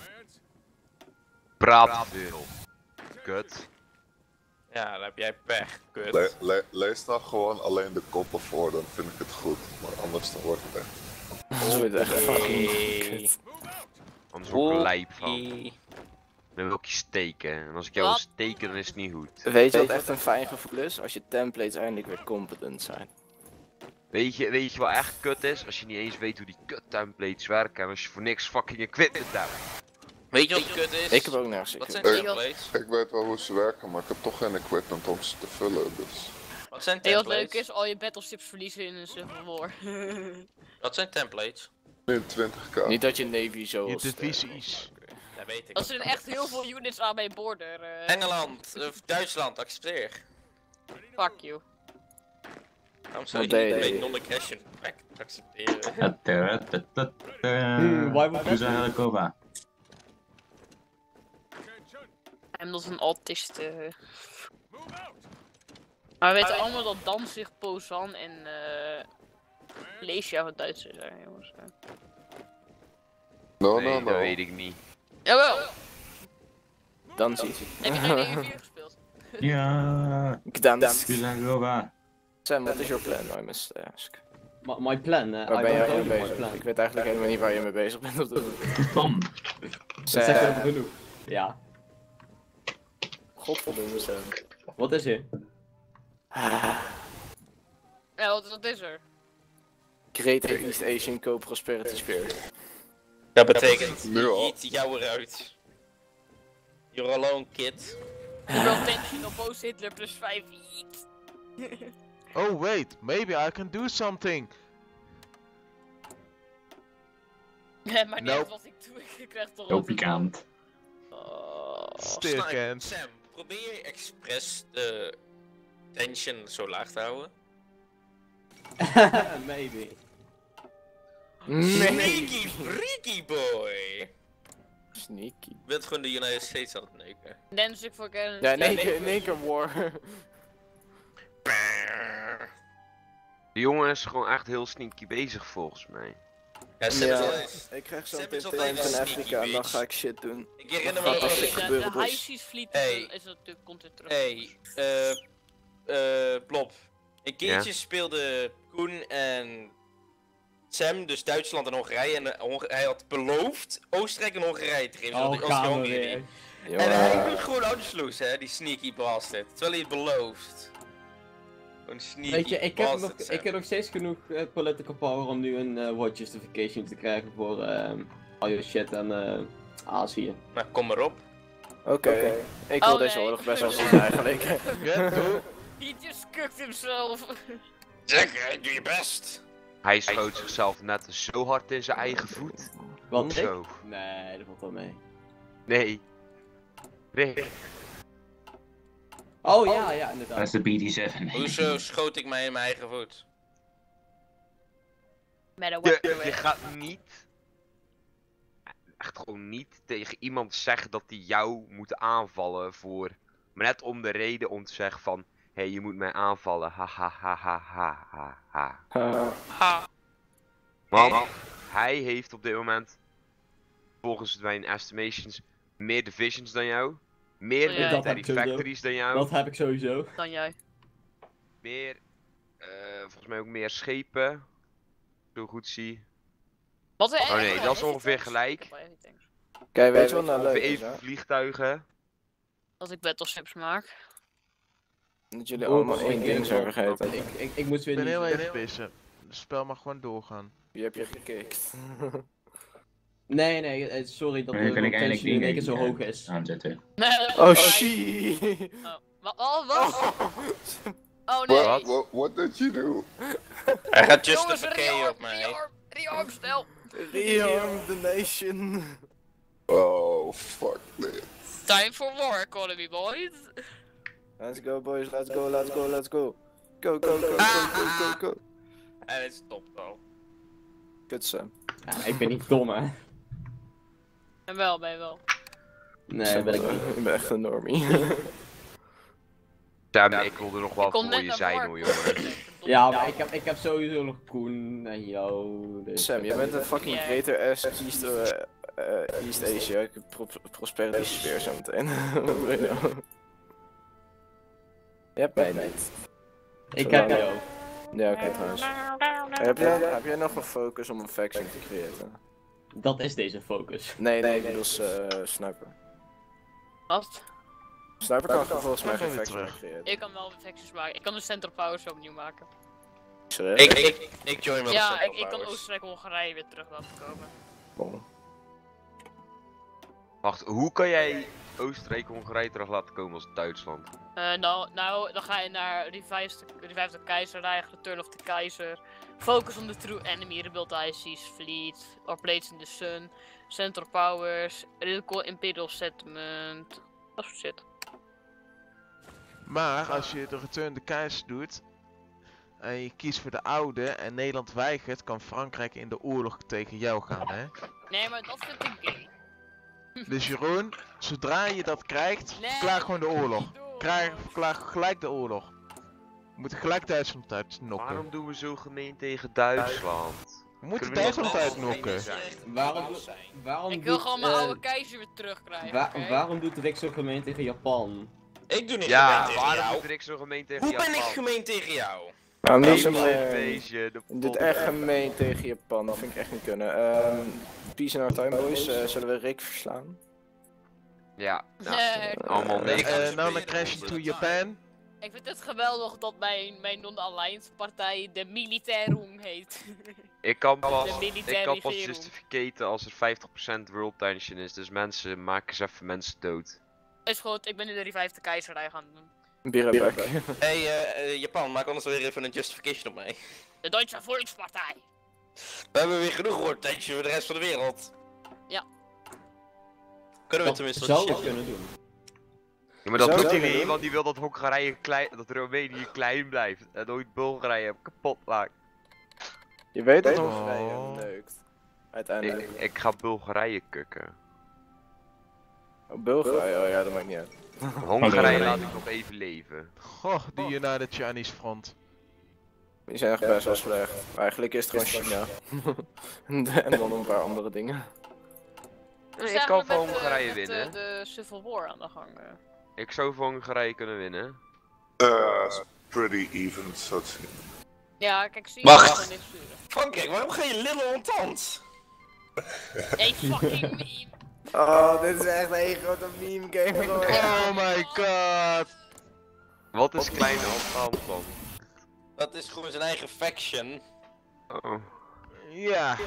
Praat veel. Kut. Ja, dan heb jij pech, kut. Lees dan gewoon alleen de koppen voor, dan vind ik het goed. Maar anders dan wordt het echt. Dat wordt echt fucking kut. Anders word ik lijp van. Dan wil ik je steken. En als ik jou wil steken, dan is het niet goed. Weet je wat echt een fijn gevoel is? Als je templates eindelijk weer competent zijn. Weet je wat echt kut is? Als je niet eens weet hoe die kut templates werken en als je voor niks fucking equipment hebt. Weet je wat kut is? Ik heb ook nergens Wat zijn equipment. templates? Ik weet wel hoe ze werken, maar ik heb toch geen equipment om ze te vullen, dus... Wat zijn Hey, wat templates? leuk is, al je battleships verliezen in een Civil War. Wat zijn templates? Nu 20k. Niet dat je Navy zo... Je divisies. Dat weet ik. Dat zijn echt heel veel units aan mijn border. Engeland, of Duitsland, accepteer. Fuck you. Waarom zou je Wat niet deed de je? non-aggression pact accepteren? Waar moet ik eigenlijk over? En dat is een autist. Maar we weten allemaal dat Danzig, Pozan en Leesja wat Duitsers zijn, jongens. Nee, dat weet ik niet. Jawel! Dan zie je. Heb je geen EV gespeeld? Ja. Gdansk. Sam, what is your plan? I must ask. My plan? Waar ben jij mee bezig? Ik weet eigenlijk helemaal niet waar je mee bezig bent op dit moment. Dat zegt wel genoeg. Ja. Godverdomme Sam. Wat is er? Ja, wat is er? Great East Asian Co-Prosperity Spirit. Dat betekent, Nu al. eat jou eruit. You're alone, kid. World tension op Oost Hitler plus 5 eat. Oh wait, maybe I can do something. Maar niet Nope. wat ik doe, ik krijg toch Zo pikant. Still can't. Sam, probeer je expres de tension zo laag te houden? Maybe. Sneaky freaky boy! Sneaky. Je wilt gewoon de United States aan het neuken. Danzig voor kennis. Ja, in één keer war. De jongen is gewoon echt heel sneaky bezig volgens mij. Ja, Sam is al Ja, eens. ik krijg zo Sam meteen is altijd tijd een van sneaky Afrika en dan bitch. ga ik shit doen. Ik herinner Gaat me dat nog shit De gebeuren High dus. Seas Fleet Hey. is natuurlijk komt weer terug. Hey, Blob. Een keertje speelde Koen en Sam, dus Duitsland en Hongarije. En hij had beloofd Oostenrijk en Hongarije te geven. zoals gaan we Hongary. weer. En hij doet gewoon oudersloes, hè, die sneaky bastard. Terwijl hij het belooft. Gewoon sneaky Weet je, ik bastard, heb nog steeds genoeg political power om nu een watch justification te krijgen voor al je shit aan Azië. Nou, kom maar op. Oké. Ik wil Oh, deze nee. oorlog best wel zien eigenlijk. Ja, doe. He just cooked himself. Zeg, doe je best. Hij schoot zichzelf net zo hard in zijn eigen voet. Wat? Zo. Nee, dat valt wel mee. Nee. Rick. Oh ja, ja, inderdaad. Dat is de BD7. Hoezo schoot ik mij in mijn eigen voet? Met een Je gaat niet, echt gewoon niet tegen iemand zeggen dat hij jou moet aanvallen voor, maar net om de reden om te zeggen van, hé, je moet mij aanvallen, ha ha ha ha ha ha ha. Want hij heeft op dit moment, volgens mijn estimations, meer divisions dan jou, Meer Ja, dat military heb ik sowieso. factories dan jou. Dat heb ik sowieso. Dan jij. Meer, volgens mij ook meer schepen. Zo goed zie. Wat Oh nee, dat is ongeveer gelijk. Kijk, weet je wat nou leuk Ongeveer is? even Hè? vliegtuigen. Dat ik battleships maak. Dat jullie allemaal één ding zijn vergeten. Ik moet Ik weer ben niet... heel even pissen. Het spel mag gewoon doorgaan. Wie heb je gekikt? Nee, sorry dat Dan kan ik de eindelijk tension in één keer zo dingen hoog is. aanzetten. Nee, Oh shit! Wat? Oh nee. What did you do? Hij gaat just Jongens, een verkeer op mij. rearm, stel. Rearm the nation. Oh, fuck this. Time for war economy, boys. Let's go boys, let's go, let's go, let's go. Go, go, go, go, go, go, go. En het stopt al. Kut Sam. Ja, ik ben niet dom, hè. En wel, ben je wel. Nee, ben ik niet. Ik ben echt een normie. Sam, ik wilde nog wel Ik kon voor net je naar zijn war. hoor, jongen. Ja, maar ik heb sowieso nog Koen en jou. Dus Sam, je bent een fucking Ja. greater ass East Asia. Ik heb prosperity spear zo meteen. Wat wil je nou? Je hebt mij niet. ik heb jou. Ja, oké trouwens. Heb jij nog een focus om een faction te creëren? Dat is deze focus. Nee, ik bedoel sniper. Wat? Sniper kan volgens mij Dan geen gaan we faction terug. creëren. Ik kan wel factions maken. Ik kan de Center Powers opnieuw maken. Serieus? Ik join wel de Ja, Central ik kan Powers. Oostenrijk-Hongarije weer terug laten komen. Bon. Wacht, hoe kan jij Oostenrijk-Hongarije terug laten komen als Duitsland? Nou, dan ga je naar Revive the Keizerrijk, Return of the Keizer. Focus on the true enemy, rebuild the High Seas Fleet, or Blades in the Sun, Central Powers, Recall Imperial Settlement, dat soort shit. Maar als je de Return de Keizer doet en je kiest voor de oude en Nederland weigert, kan Frankrijk in de oorlog tegen jou gaan, hè? Nee, maar dat vind ik gay. Dus Jeroen, zodra je dat krijgt, Nee, verklaar gewoon de oorlog. niet doen. Verklaar gelijk de oorlog. We moeten gelijk Duitsland uitnokken. Waarom doen we zo gemeen tegen Duitsland? We moeten Kunnen we Duitsland niet uitnokken. Waarom Ik wil doet, gewoon mijn oude keizer weer terugkrijgen. oké? waarom doet Rick zo gemeen tegen Japan? Ik doe niet Ja, gemeen tegen waarom jou. doet ik zo gemeen tegen Hoe Japan? ben ik gemeen tegen jou? Nou, niet zo Even meer. feestje, de Je doet echt gemeen tegen Japan, dat vind ik echt niet kunnen. Peace in our time boys, zullen we Rick verslaan? Ja, Nee, allemaal niks. Nou, dan crash to Japan. ik vind het geweldig dat mijn non-alliance partij de Militarum heet. Ik kan De pas militaire regering. justificaten als er 50% world tension is, dus mensen maken eens even mensen dood. Is goed, ik ben nu de Revive the Keizerrij gaan doen. Bierback. Hey, Japan, maak anders weer even een justification op mij. De Duitse Volkspartij. We hebben weer genoeg rotation voor de rest van de wereld. Ja. Kunnen we Dat tenminste zou wat ik shit kunnen doen. Ja, maar dat Zou doet hij dat niet, doen? want die wil dat Hongarije klein, dat Roemenië klein blijft en nooit Bulgarije kapot maakt. Je weet dat Oh. Hongarije neukt. Uiteindelijk. Ik ga Bulgarije kukken. Oh, Bulgarije, oh ja, dat maakt niet uit. Hongarije laat ik nog even leven. Goh, die United Chinese Front. Die zijn echt best wel slecht. Eigenlijk is het gewoon China. En dan een paar andere dingen. Ik kan voor Hongarije winnen. De Civil War aan de gang. Ik zou voor Hongarije kunnen winnen. It's pretty even, so to say. Ja, kijk, zie je, Wacht. ik kan niks sturen. Frankrijk, waarom ga je Little Entente? Hey, fucking meme. Oh, dit is echt een grote meme game. Oh my god. Wat is kleine Entente dan? Dat is gewoon zijn eigen faction. Oh. Ja.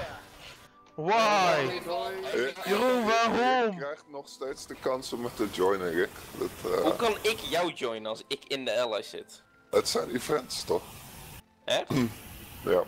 Why? Jeroen, waarom? Je krijgt nog steeds de kans om het te joinen, Rick. Hoe kan ik jou joinen als ik in de ally zit? Het zijn events, toch? Echt? Ja.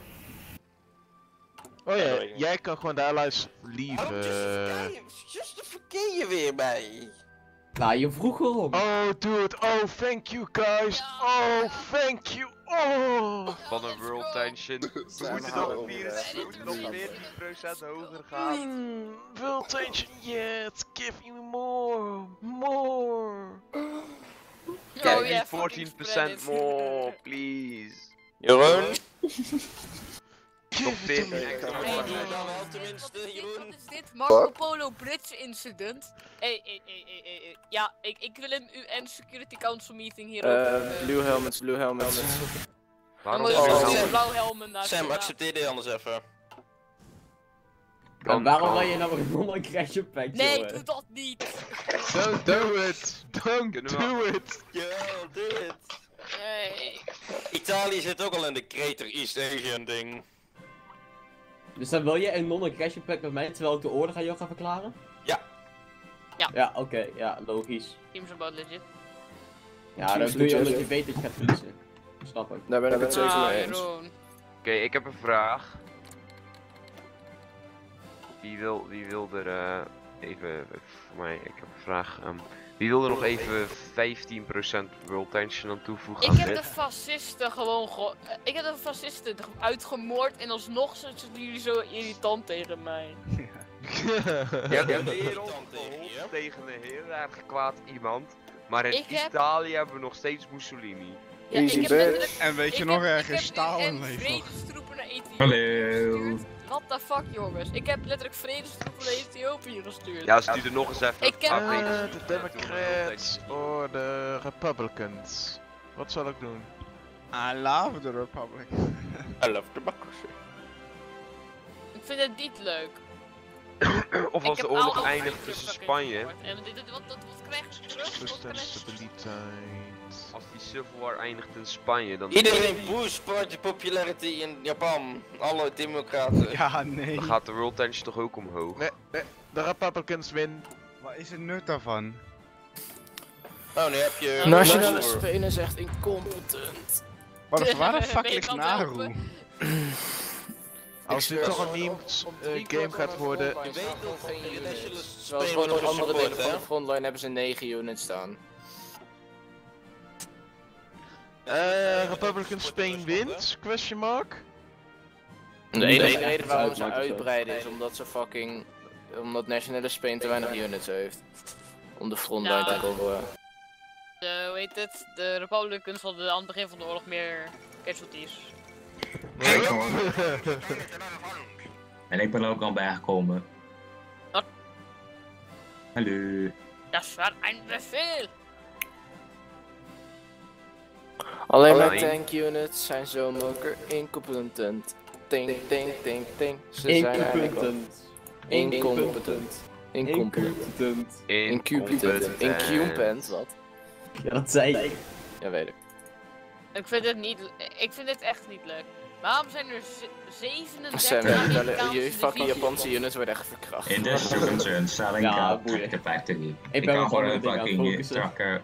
Oh ja, dat weet ik niet. jij kan gewoon de allies Waarom leave. justificeer je weer bij? Nou, je vroeg erom. Oh, dude. Oh, thank you, guys. Oh, thank you. Oh. Van een world tension. We moeten nog 14% hoger gaan. World tension yet. Give me more. More. Oh ja, 14% more, please. Jeroen? Top 10. Hey, dan wel wat tenminste, is dit? Jeroen. Wat is dit? Marco Polo Bridge incident? Ja, ik wil een UN Security Council meeting hierover. Blue helmets. Waarom Dan is moet het je nou- blauwe helmen naar Sam, accepteer dit anders even. En waarom wil je nou een non-aggression pact, Nee, jongen? doe dat niet! Don't do it! Don't Kunnen we- do it! Ja, doe het. Nee. Italië zit ook al in de Greater East Asian ding. Dus dan wil je een non-aggression pact met mij terwijl ik de oorlog aan jou ga verklaren? Ja. Ja, oké, ja, logisch. Teams about legit. Ja, dat doe je omdat je weet dat je gaat verliezen. Snap ik. Daar ben ik het zeker mee eens. Jeroen. Oké, ik heb een vraag. Wie wil er even voor mij? Ik heb een vraag. Wie wil er nog even 15% world tension aan toevoegen? Ik aan heb dit? de fascisten ik heb de fascisten uitgemoord en alsnog zijn jullie zo irritant tegen mij. Ja, de wereld geholpen tegen een heel erg kwaad iemand. Maar in Ik heb- Italië hebben we nog steeds Mussolini. Ja, ik heb letterlijk- En weet je ik nog heb- ergens, ik heb Stalin nu leeft nog. vredestroepen naar Ethiopië Hallo. gestuurd. What the fuck, jongens? Ik heb letterlijk vredestroepen naar Ethiopië gestuurd. Ja, stuur er nog eens even Ik heb- De Democrats of de Republicans. Wat zal ik doen? I love the Republic. I love democracy. Ik vind het niet leuk. Of Ik als de heb oorlog al eindigt fucking tussen fucking Spanje. gehoord. En wat krijg je terug? Wat Rust en krijg je- stabiliteit. Als die Civil War eindigt in Spanje, dan... Iedereen boost party popularity in Japan. Alle democraten. Ja, nee. Dan gaat de world tension toch ook omhoog? Nee, de Republicans win. Wat is het nut daarvan? Oh, nu heb je... Nationale Spelen is echt incompetent. Waar de fuck Ben je ligt aan het Naru? helpen? Als dit toch een meme game gaat worden. Je weet dat geen units. Zoals gewoon op andere delen van de frontline hebben ze 9 units staan. Republican Spain wint? Question mark? De enige reden waarom ze uitbreiden is omdat ze fucking... Omdat Nationale Spain te weinig units heeft. Om de frontline te coveren. Hoe heet het? De Republicans hadden aan het begin van de oorlog meer casualties. En ik ben er ook al bijgekomen. Wat? Hallo. Dat war een bevel! Alleen Alleen. maar tank units zijn zo incompetent. Ting, ting, ting, ting. Ze zijn eigenlijk wel incompetent. Incompetent. Incompetent, wat? Ja, dat zei ik. Ja, weet ik. Ik vind dit echt niet leuk. Waarom zijn er 37 Sam, Amerikaanse je fucking divisies? Japanse units worden echt verkracht. Industrial concern, selling Ja, out, boeien. tractor factory. Ik Ik ben kan op gewoon andere een dingen aan het fucking focussen.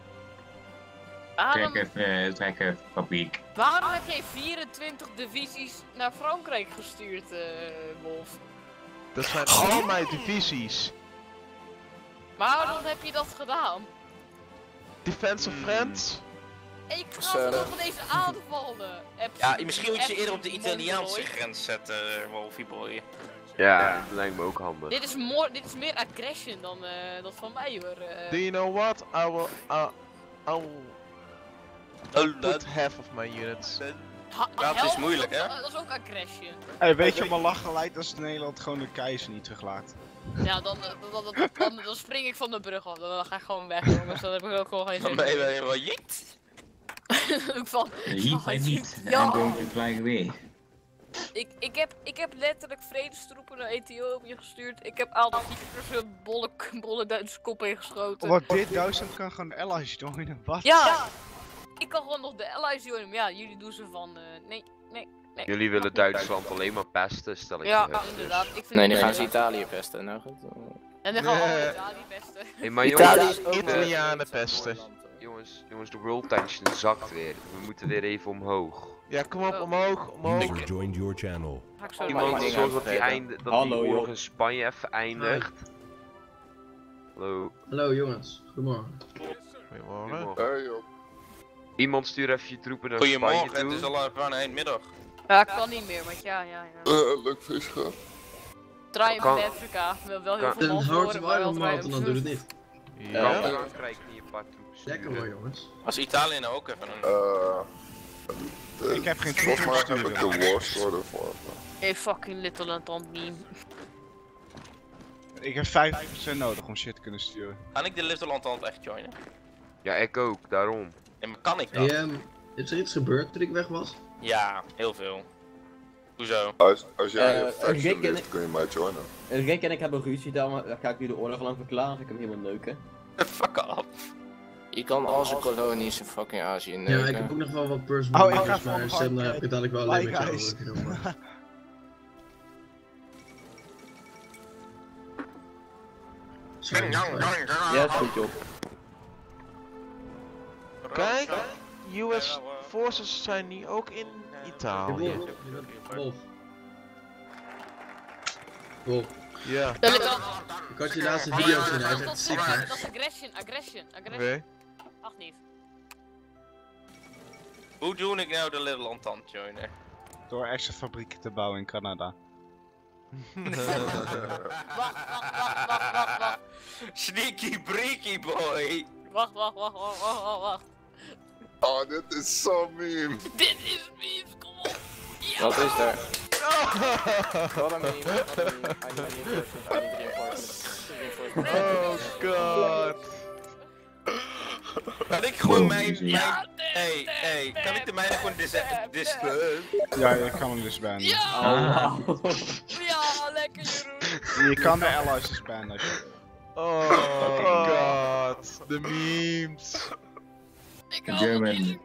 trekkerfabriek. Waarom heb jij 24 divisies naar Frankrijk gestuurd, Wolf? Dat zijn al mijn divisies. Waarom heb je dat gedaan? Defense of France? Ik ga ze nog ineens aanvallen. Ja, misschien moet je ze eerder op de Echt Italiaanse mongoloid. grens zetten, Wolfie boy. Ja, dat lijkt me ook handig. Dit is meer aggression dan dat van mij hoor. Do you know what? I will put half of my units. Dat is moeilijk, hè? Dat is ook aggression. Hey, weet je op mijn lachen lijkt als Nederland gewoon de keizer niet teruglaat? Ja, dan spring ik van de brug af. Dan ga ik gewoon weg, jongens. Dan heb ik ook gewoon geen zin Dan ben je meer. wel helemaal jit. Ik van, Hier blijft niet. Ja. I'm going to fly away. ik heb letterlijk vredestroepen naar Ethiopië gestuurd. Ik heb Adolf Hitler's bolle Duitse kop ingeschoten. Wat dit Duitsland kan gewoon de allies joinen, wat? Ja! Ik kan gewoon nog de allies joinen, maar ja, jullie doen ze van, nee. Jullie willen Duitsland alleen maar pesten, stel ik Ja, je. inderdaad. Ik vind Nee, het nu gaan leuk. ze Italië pesten. Nou goed. En dan gaan we allemaal Italië pesten. Hey, maar Italië jongens, is ook Italianen pesten. jongens, de world tension zakt weer. We moeten weer even omhoog. Ja, kom op, omhoog, omhoog. User joined your channel. Ga ik zo Iemand dingen zorgt dat die, vergeten. dat die Hallo, oorlog joh. in Spanje even eindigt. Hallo. Hallo jongens, goedemorgen. Goedemorgen. Iemand stuur even je troepen naar Spanje Goedemorgen, toe. het is al bijna eindmiddag. Ja, ik kan niet meer, want ja. Leuk visje. Draai in Kan- Afrika. Wil wel heel kan- veel Een man hard horen, maar wel survival draai marathon, dan doe het niet. Kan Ja. Frankrijk niet een paar troepen sturen? Lekker hoor jongens. Als Italië nou ook even een... Ik heb geen troepen te sturen. Hey, fucking little and don't mean. Ik heb 50% nodig om shit te kunnen sturen. Kan ik de Little Entente echt joinen? Ja, ik ook, daarom. En maar kan ik dat? Hey, is er iets gebeurd toen ik weg was? Ja, heel veel. Hoezo? Als jij een faction ligt, kun je mij joinen. Rick en ik hebben ruzie, dan ga ik nu de oorlog lang verklaren, dan ga ik hem helemaal neuken. Fuck off. Je kan al zijn kolonies in fucking Azië neuken. Ja, ik heb ook nog wel wat personal ik ga matters, van maar Sam, daar heb ik het dadelijk wel alleen met jou guys. over genomen. Ja, goed joh. Kijk, US forces zijn nu ook in Italië. Wolf. Wolf. Ja. Ik had je laatste video gezien, hij is echt ziek, hè? Dat is aggression. Oké. Ach niet. Hoe doe ik nou de Little Entente joinen? Door extra fabrieken te bouwen in Canada. Wacht. Sneaky breaky boy! Wacht. Oh, dit is zo meme. Dit is memes, kom op! Ja. Wat is daar? Wat een meme, wat een meme. I need reinforcements. Oh god. Kan ik gewoon Hey, kan ik de mijne gewoon dis... Ja, je kan hem dus bannen. Ja, lekker Jeroen. Je kan de allies dus bannen als je... Oh god. De memes. Ik hou German.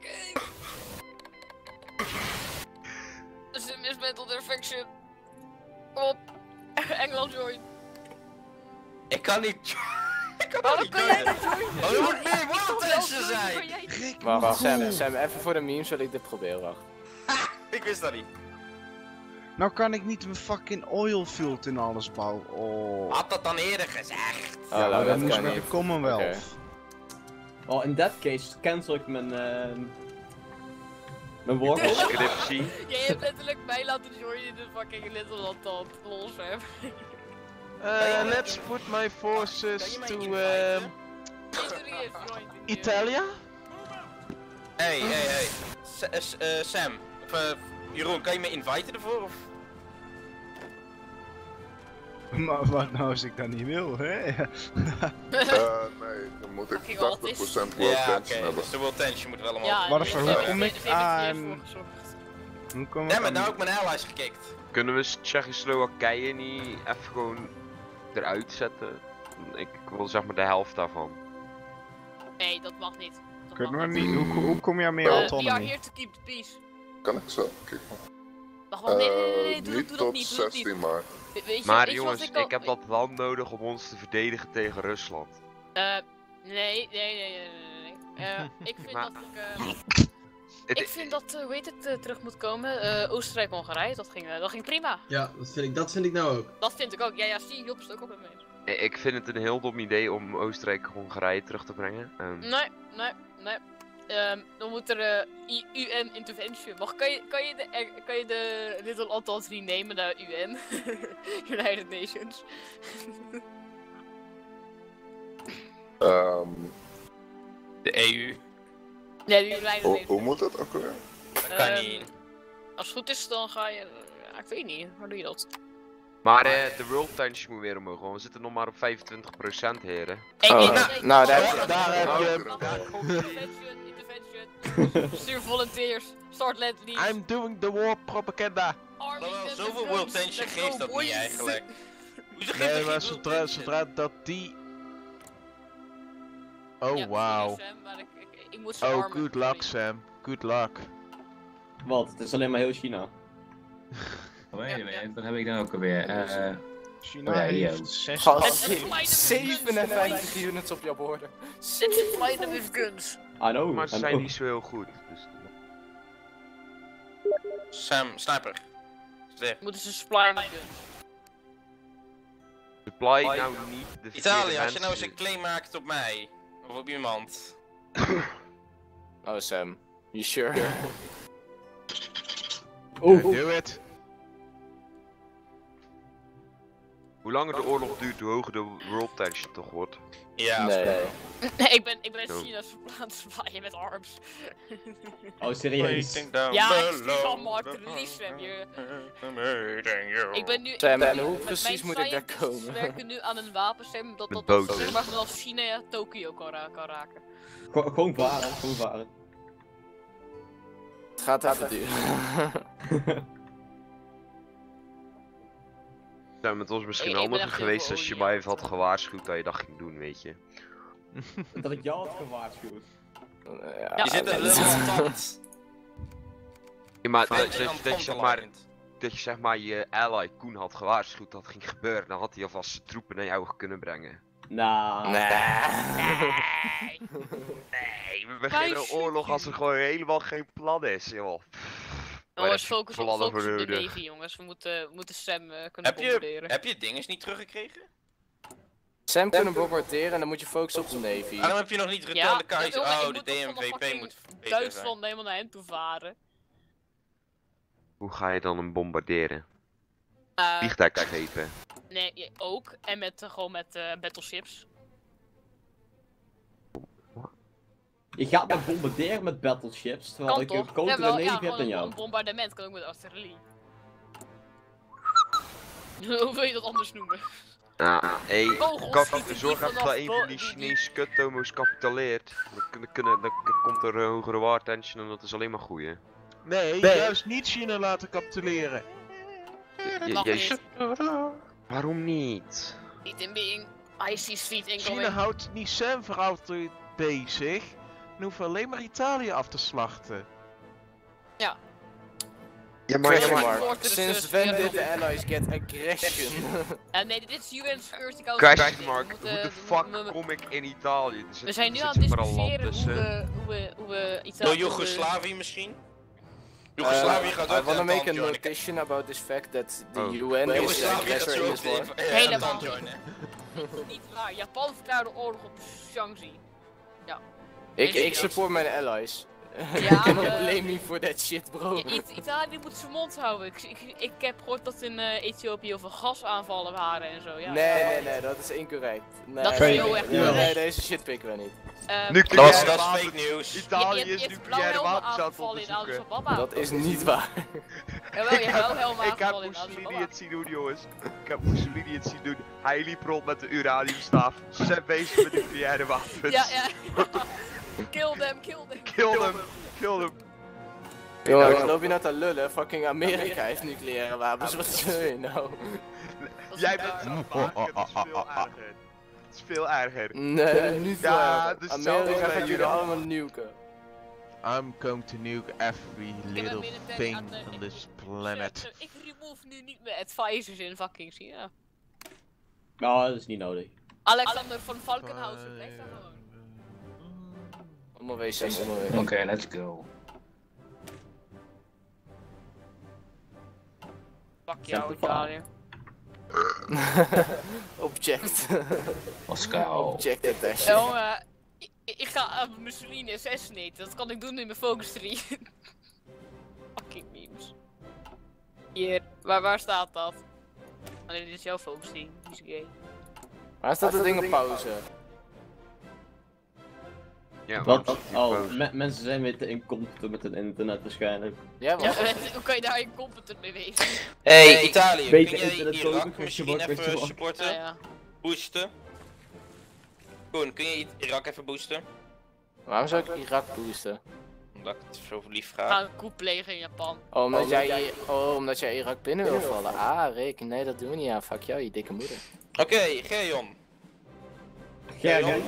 Dat is een mismental infection. Kom op. Engeland join. Ik kan niet... Waarom kan jij niet joinen? Oh, er moet meer world tension zijn! Wacht, Sam, even voor de memes wil ik dit proberen, wacht. Ik wist dat niet. Nou kan ik niet een fucking oilfield in alles bouwen. Oh. Had dat dan eerder gezegd? Ja, maar dat moest kan met de niet. Commonwealth. Oké. Oh, in that case cancel ik mijn warcraft. Scriptie. Jij hebt letterlijk mij laten joinen in de fucking Little Entente. Lol, Sam. Let's put my forces to Italia? Hey. Sam. Of Jeroen, kan je me inviten ervoor? Of? Maar wat nou als ik dat niet wil, hè? Nee, dan moet ik 80% world Ja, tension oké, hebben. dus de world tension moet wel omhoog. Ja, Wat is hoe kom ik aan... Hoe kom ik Ja, maar aan... nou ook mijn allies gekikt. Kunnen we Tsjechoslowakije niet even gewoon eruit zetten? Ik wil zeg maar de helft daarvan. Nee, dat mag niet. Dat Kunnen mag we niet. niet... Hoe kom je aan meer We are autonomie? here to keep the peace. Kan ik zo? Kijk. Wacht, nee, doe Niet dat tot niet. 16 maar. Weet je Maar wat jongens, ik al- ik heb dat land nodig om ons te verdedigen tegen Rusland. Nee. Ik vind Maar- dat ik vind dat, hoe heet het, terug moet komen. Oostenrijk-Hongarije, dat ging prima. Ja, dat vind ik nou ook. Dat vind ik ook. Ja, zie, Job is het ook op met me eens. Ik vind het een heel dom idee om Oostenrijk-Hongarije terug te brengen. Nee. Dan moet er UN-intervention. Wacht, kan je de Little Entente renamen naar UN? United Nations. De EU. Nee, de United Nations. Hoe moet dat ook weer? Dat kan niet. Als het goed is, dan ga je... Ja, ik weet niet, hoe doe je dat? Maar de world tension moet weer omhoog, want we zitten nog maar op 25% heren. Nou, daar heb je... Intervention. Stuur volunteers. Start let leave. I'm doing the war propaganda. Zoveel world tension geeft dat niet eigenlijk. Hoezo geeft Nee, dat maar geen world zodra dat die... Oh, Ja, wow. sorry, Sam, maar ik moet ze Oh, armen. good luck, Sam. Good luck. Wat? Het is alleen maar heel China. Dat heb ik dan ook alweer. China oh ja, hier heeft ook. 6... Gast, 57 units op jouw borden. Zit je fighten with guns. I know. Maar ze zijn niet zo heel goed. Dus... Sam, sniper. Moeten ze supply met guns. Supply nou niet de Italië, als je nou eens mensen. een claim maakt op mij. Of op iemand. Oh, Sam. You sure? Do it. Hoe langer de oorlog duurt, hoe hoger de world tension toch wordt. Ja, Nee. ik ben Zo. China's verplaatst zwaaien met arms. Oh, serieus? Ja, ik stuur allemaal artillerie hier. Ik ben nu... Sam, en ik- hoe met precies mijn moet ik daar scientists komen? werken nu aan een wapenstem dat Met dat boten. zeg maar vanaf China Tokio kan raken. Gewoon varen, gewoon varen. Het gaat even duren. Nou, met ons misschien Ik ben handiger echt heel geweest veel als je olie mij aan even had gewaarschuwd dat je dat ging doen, weet je. Dat ik jou had gewaarschuwd. Ja, Je zit een lullig Ja, maar Fijn dat je zeg maar je ally Koen had gewaarschuwd dat het ging gebeuren, dan had hij alvast zijn troepen naar jou kunnen brengen. Nou. Nee, we beginnen een oorlog als er gewoon helemaal geen plan is, joh. Jongens, focus op de nodig. Navy, jongens. We moeten Sam kunnen bombarderen. Heb je dinges niet teruggekregen? Sam kunnen bombarderen en dan moet je focussen op de Navy. Waarom heb je nog niet Return the Kaiser? jongen, ik Oh, de moet toch van DMVP fucking moet beter zijn. Duitsland helemaal naar hen toe varen. Hoe ga je dan hem bombarderen? Eh, Vliegtuig geven. Nee, ook. En met, gewoon met battleships. Je gaat me bombarderen met battleships, terwijl Kan ik toch? een grotere Jawel, navy ja, heb gewoon dan jou. een bombardement kan ook met artillerie. Hoe wil je dat anders noemen? Hey, Kogels schieten zorg die even dat vanaf een van die Chinese kuttomo's capituleert. Dan komt er een hogere war tension en dat is alleen maar goeie. Nee, juist niet China laten capituleren. Mag niet. Waarom niet? Niet in being. IC's fleet China incoming. houdt niet zijn vrouw bezig. Dan hoeven we alleen maar Italië af te slachten. Ja. Ja, Question maar- mark. Since when did the allies get aggression? Nee, dit is UN Security Council. Question mark, We hoe moeten- de fuck kom ik in Italië? Er zit- We zijn nu er aan zit het maar een land discussiëren tussen. hoe we Door Italië... Joegoslavië misschien? Joegoslavië gaat I ook wanna aan make a tand joinen. notation about this fact that the Oh. UN is Joegoslavië aggressor gaat in zo this war. ook Helemaal aan tand niet. joinen. Niet waar. Japan verklaarde oorlog op Shaanxi. Ja. Ik support mijn allies. Ja, You cannot blame me for that shit, bro. Italië moet zijn mond houden. Ik heb gehoord dat in Ethiopië heel veel gasaanvallen waren en zo. Ja. Nee, dat is incorrect. Nee, Dat is nee, heel erg nee, correct. nee, deze shit pikken we niet. Nucleaire Dat is wapens. fake news. Italië je is hebt nucleaire blauwhelmen wapens aan het aangevallen in Addis onderzoeken. Ababa. Dat is niet waar. Jawel, je hebt blauwhelmen Ik heb aangevallen in Addis Mussolini Ababa. het zien doen, jongens. Ik heb Mussolini het zien doen. Hij liep rond met de uraniumstaaf. Ze zijn bezig met nucleaire wapens. Ja. Kill them. Kill them. Kill them. Yo, loop je nou te lullen? Fucking Amerika heeft nucleaire wapens, wat wil je nou? Jij bent zo maken, dat is veel erger. Het is veel erger. Nee, niet Ja, waar. dus Amerika hetzelfde gaat bij jullie Iran. allemaal nuken. I'm going to nuke every little military thing aan de- on this planet. Ik remove nu niet meer advisors in fucking China. Nou, dat is niet nodig. Alexander van Valkenhausen, blijf daar gewoon. Allemaal wc's, allemaal wc's. Oké, let's go. Fuck jou, Italië. Object. Moskou. Object attention. Jongen, ik ga Mussolini assassinaten. Dat kan ik doen in mijn focus 3. Fucking memes. Hier, waar staat dat? Oh nee, dit is jouw focus 3. Die is gay. Waar staat dat ding op pauze? Ja, Wat? Oh, mensen zijn weer te incompetent met het internet waarschijnlijk. Ja, Ja, hoe kan je daar incompetent mee wezen? Hey, Italië, kun Beter jij internet Irak kopen, misschien weet je wat, even supporten? Ja. Boosten? Koen, kun je Irak even boosten? Waarom zou ik Irak boosten? Omdat ik het zo lief Ga ga. een coup plegen in Japan. Oh, omdat jij Irak binnen wil vallen. Ah, Rick, nee dat doen we niet aan. Fuck jou, je dikke moeder. Oké, Geon. Gerjon?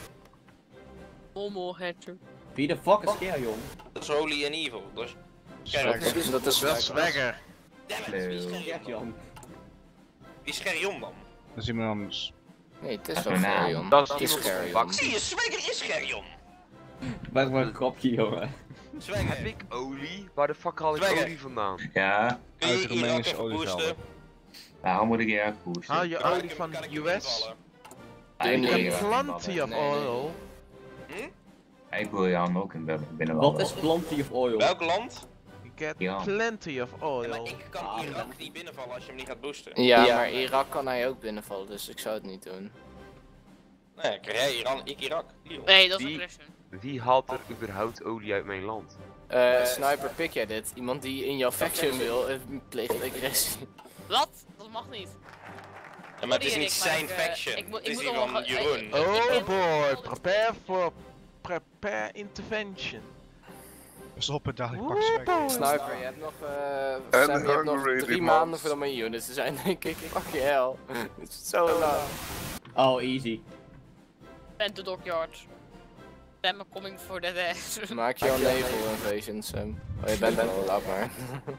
Homo hatter. Wie de fuck is Gerjon? Dat is holy and evil. Dus... Dat is Swagger. Gerjon. Wie is Gerjon dan? Dat is iemand anders. Nee, het is Dat wel is mijn naam. Gerjon. Dat is Het is iemand van Gerjon. Bak. Zie je, Swagger is Gerjon. Maak maar een grapje, jongen. Swagger. Heb ik olie? Waar de fuck haal ik Swagger. olie vandaan? Ja, Kun je Uit de Irak Roemeense even olievelden. boosten? waarom moet ik Irak boosten? Haal je Kan olie ik van hem de niet US? invallen? Ik wil Nee, Irak Plenty invallen. of Nee, nee. oil. Ik wil Iran ook in binnenvallen. Wat is plenty of oil? Welk land? get Ja. plenty of oil. Maar ik kan Irak niet binnenvallen als je hem niet gaat boosten. Ja, maar Irak kan hij ook binnenvallen, dus ik zou het niet doen. Nee, krijg jij Iran, ik Irak. Nee, dat is aggression. Wie haalt er überhaupt olie uit mijn land? Sniper, pik jij dit? Iemand die in jouw faction wil, pleegt agressie. Wat? Dat mag niet. Ja, maar het is Sorry, niet Rick, zijn maar faction. ik moet Het is nog die van wel- Jeroen. Oh boy, prepare intervention. Pas op, het dadelijk pak ze weg. Sniper, je hebt nog, Sam, je hebt nog 3 maanden voordat mijn units er zijn, denk ik. Fuck je hell. Het is zo lang. Oh, easy. Ben de dockyard. Sam coming for the ass. Maak je al naval invasion, Sam. Oh, je bent wel, laat maar.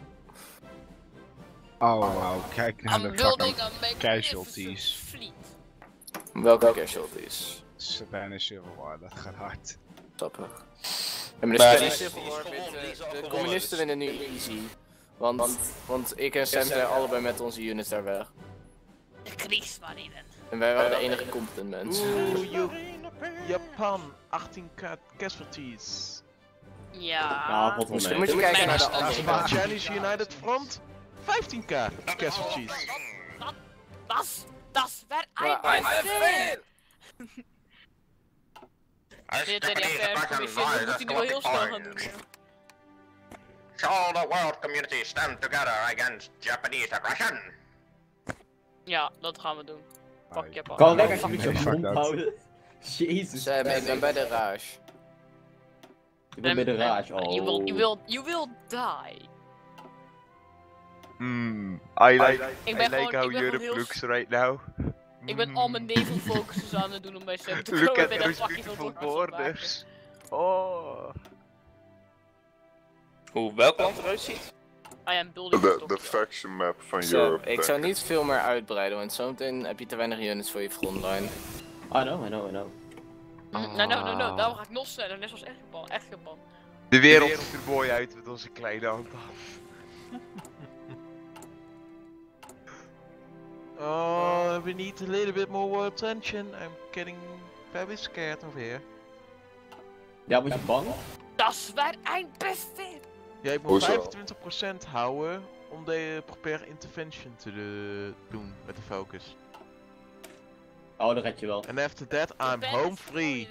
Oh wauw, kijk naar de I'm building fucking a casualties. fleet. Welke casualties? Spanish Civil War, dat gaat hard. Sappig. Ja, maar de Maar Spanish die Civil is War gewonnen, die is al de gewonnen, communisten dus. winnen nu easy. Want ik en Sam zijn allebei met onze units daar weg. De kriegsmarine. En wij waren de enige competent mensen. Oeh, Japan, 18 casualties. Ja. valt wel Misschien mee. moet je kijken naar de Maar andere. Chinese United Front, 15k casualties. Das werd Maar eindig. As Dit is Japanese aggression moet lies hij nu wel heel snel gaan doen. Shall the world community stand together against Japanese aggression? Ja, dat gaan we doen. Fuck Japan. Kan ik alsjeblieft Nee, je fuck mond dat. houden? Jezus. Sam, ik ben bij de Raj. Ik ben bij de Raj. Oh. You will die. I like Ik ben gewoon how Europe heel... looks right now. Ik ben al mijn naval focuses aan het doen om bij Sam te Look komen at met een those fucking beautiful veel borders. Oh. Hoe, welk land eruit ziet? I am building a De dockyard. faction map van Sam, Europe. ik zou denk niet veel meer uitbreiden, want zometeen heb je te weinig units voor je frontline. I know. No. Daarom ga ik nog sneller, net zoals echt Japan. De wereld ziet er mooi uit met onze kleine hand af. Oh, we need a little bit more world tension. I'm getting very scared over here. Ja, word je bang? Das werd een beste. Jij moet Hoezo? 25% houden om de prepare intervention te doen met de focus. Oh, dat red je wel. And after that, I'm home free.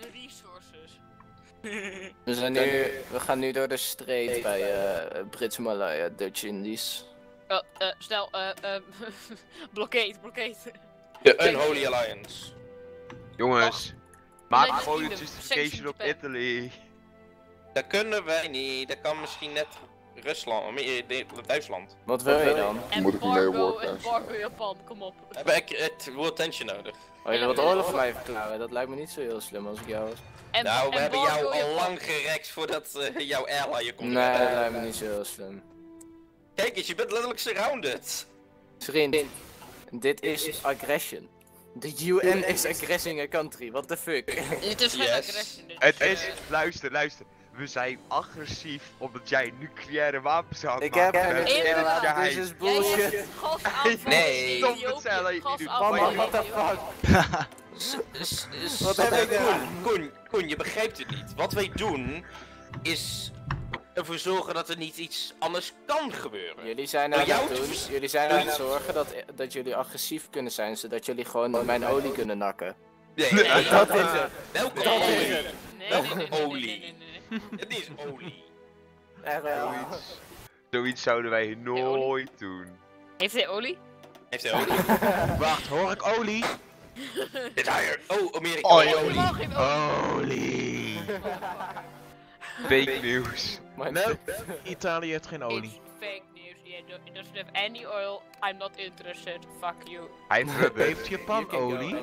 We gaan nu door de street bij Brits Malaya, Dutch Indies. Snel, blokkade. De Unholy Alliance. Jongens, Oh. maak Nee, gewoon niet een de justification op sanctioned Italy. Dat kunnen wij niet, dat kan misschien net Rusland, Duitsland. Wat wil je dan? Moet ik mee Embargo worden? Japan, kom op. We hebben het world tension nodig. Oh, je wilt oorlog voor mij verklaren? Dat lijkt me niet zo heel slim als ik jou was. Nou, we hebben jou Embargo al Japan. lang gerekt voordat jouw ally je komt. Nee, dat lijkt me niet zo heel slim. Kijk eens, je bent letterlijk surrounded. Vriend, dit is aggression. The UN is aggressing a country, what the fuck? Dit is geen Yes. agression. dit Het is, is, luister. We zijn agressief omdat jij nucleaire wapens aan het Ik heb maken een bent. Inderdaad. inderdaad, dit is Jij bullshit. hebt gas aanvallen Nee. in Stop Ethiopië, het zeggen dat je gas niet doet. aanvallen in What the Ethiopië. fuck? Wat heb ik gedaan? Koen, je begrijpt het niet. Wat wij doen is ervoor zorgen dat er niet iets anders kan gebeuren. Jullie zijn Door aan jou het te doen, vers- jullie zijn aan het zorgen dat jullie agressief kunnen zijn, zodat jullie gewoon mijn olie kunnen nakken. Nee, Dat is het. Welke Dat is olie? het. Nee. Olie. Het is olie. Echt wel. Zoiets zouden wij nooit doen. Heeft hij olie? Heeft hij olie? Wacht, hoor ik olie? Dit hier. Oh, Amerika. Helemaal geen olie. Olie! Fake news. Nee, Italië heeft geen olie. It's fake news. It doesn't have any oil. I'm not interested. Fuck you. Hij heeft rubber. Heeft Japan olie?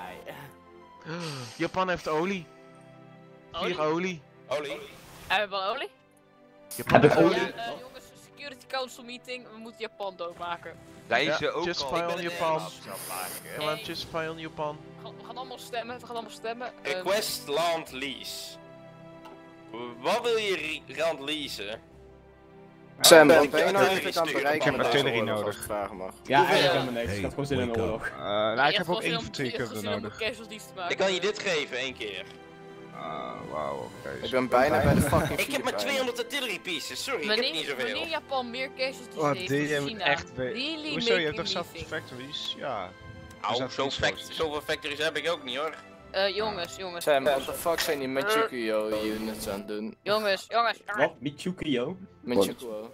Japan heeft olie. 4 olie. Olie. Hebben we wel olie? Japan heeft olie. Jongens, Security Council meeting. We moeten Japan doodmaken. Zijn Ja, ze ook just al file on met Japan. wapens aan het maken? Come on, just file on Japan. We gaan allemaal stemmen. Request land lease. Wat wil je land leasen? Sam, Ik wat ben je heb nou een eigenlijk aan het stuur. bereiken Ik heb met deze artillerie oorlog, nodig. als ik vragen mag? Ja, eigenlijk Hoeveel? helemaal niks. Ik had gewoon zin in een oorlog. Nou, ik heb ook infantry nodig. nodig. Ik kan je dit geven, 1 keer. Wauw, oké. Ik ben bijna bij de fucking Ik heb maar bijna. 200 artillery pieces, sorry, ik heb niet zoveel. Wanneer Japan meer casualties Oh, heeft die dan moet China, echt really Hoezo, je hebt making toch me zelf think. factories? Ja. Au, zoveel factories heb ik ook niet hoor. Jongens. Sam, what the fuck zijn die Manchukuo units aan het doen? Jongens. Wat? Michukio? Manchukuo.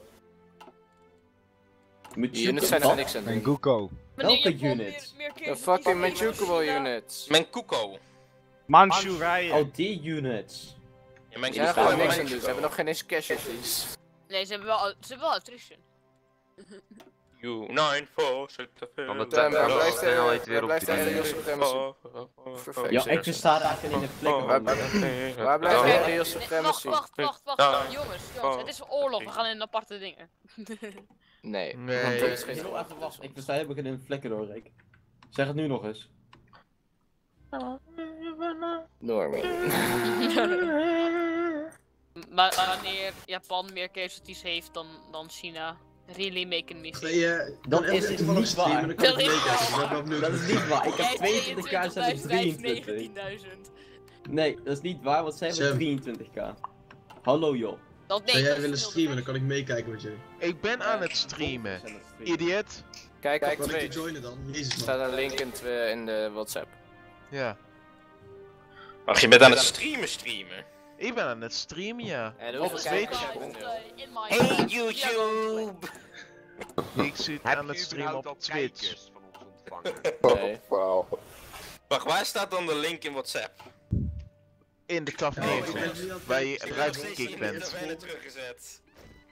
Die Michukio? units zijn er niks aan het doen. Manchukuo. Welke units? De fucking Manchukuo units. Manchukuo. Manchurije. Oh, die units. Ja, Die zijn gewoon niks aan het doen, ze hebben nog geen eens casualties. Nee, ze hebben wel attrition. U94, Van de Sam, waar blijft snelheid weer waar op blijft de 3. aerial supremacy? Ja, ik versta daar geen ene flikker van. Waar blijft de aerial supremacy? Wacht. Jongens, het is een oorlog, we gaan in aparte dingen. Nee. Heel even wachten, ik versta helemaal geen ene flikker door, Rick. Zeg het nu nog eens. Normie. Maar wanneer Japan meer casualties heeft dan China, really making me Ga je... Dat is niet waar. Dan kan ik meekijken. Dat is niet waar, ik heb Jij 22k, ze hebben 23. 19.000. Nee, dat is niet waar, want zij hebben 23k. Hallo joh. Dat Zou jij willen streamen, dan kan ik meekijken met jullie. Ik ben aan het streamen. Idiot. Kijk Kan op ik je Twitch. joinen dan? Jezus Er man. staat een link in de WhatsApp. Ja. Wacht, je bent aan het streamen? Ik ben aan het streamen, ja. En Op hoeveel Twitch. kijkers hebben we? Hey YouTube! Ik zit aan het streamen op Twitch. van ons ontvangen? Nee. Wauw. Wacht, waar staat dan de link in WhatsApp? In de klavier. Waar je eruit gekikt bent. Bijna teruggezet.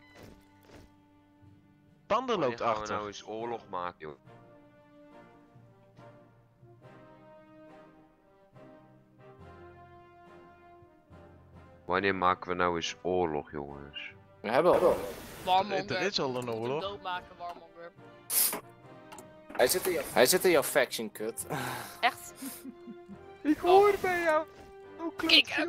Pander loopt Wanneer gaan we achter. nou eens oorlog maken, joh? Wanneer maken we nou eens oorlog, jongens? We hebben al. Warmonger. Er is al een oorlog. Doodmaken, Warmonger. Hij zit in jouw faction, kut. Echt? Ik hoor bij jou. Oh, Kijk,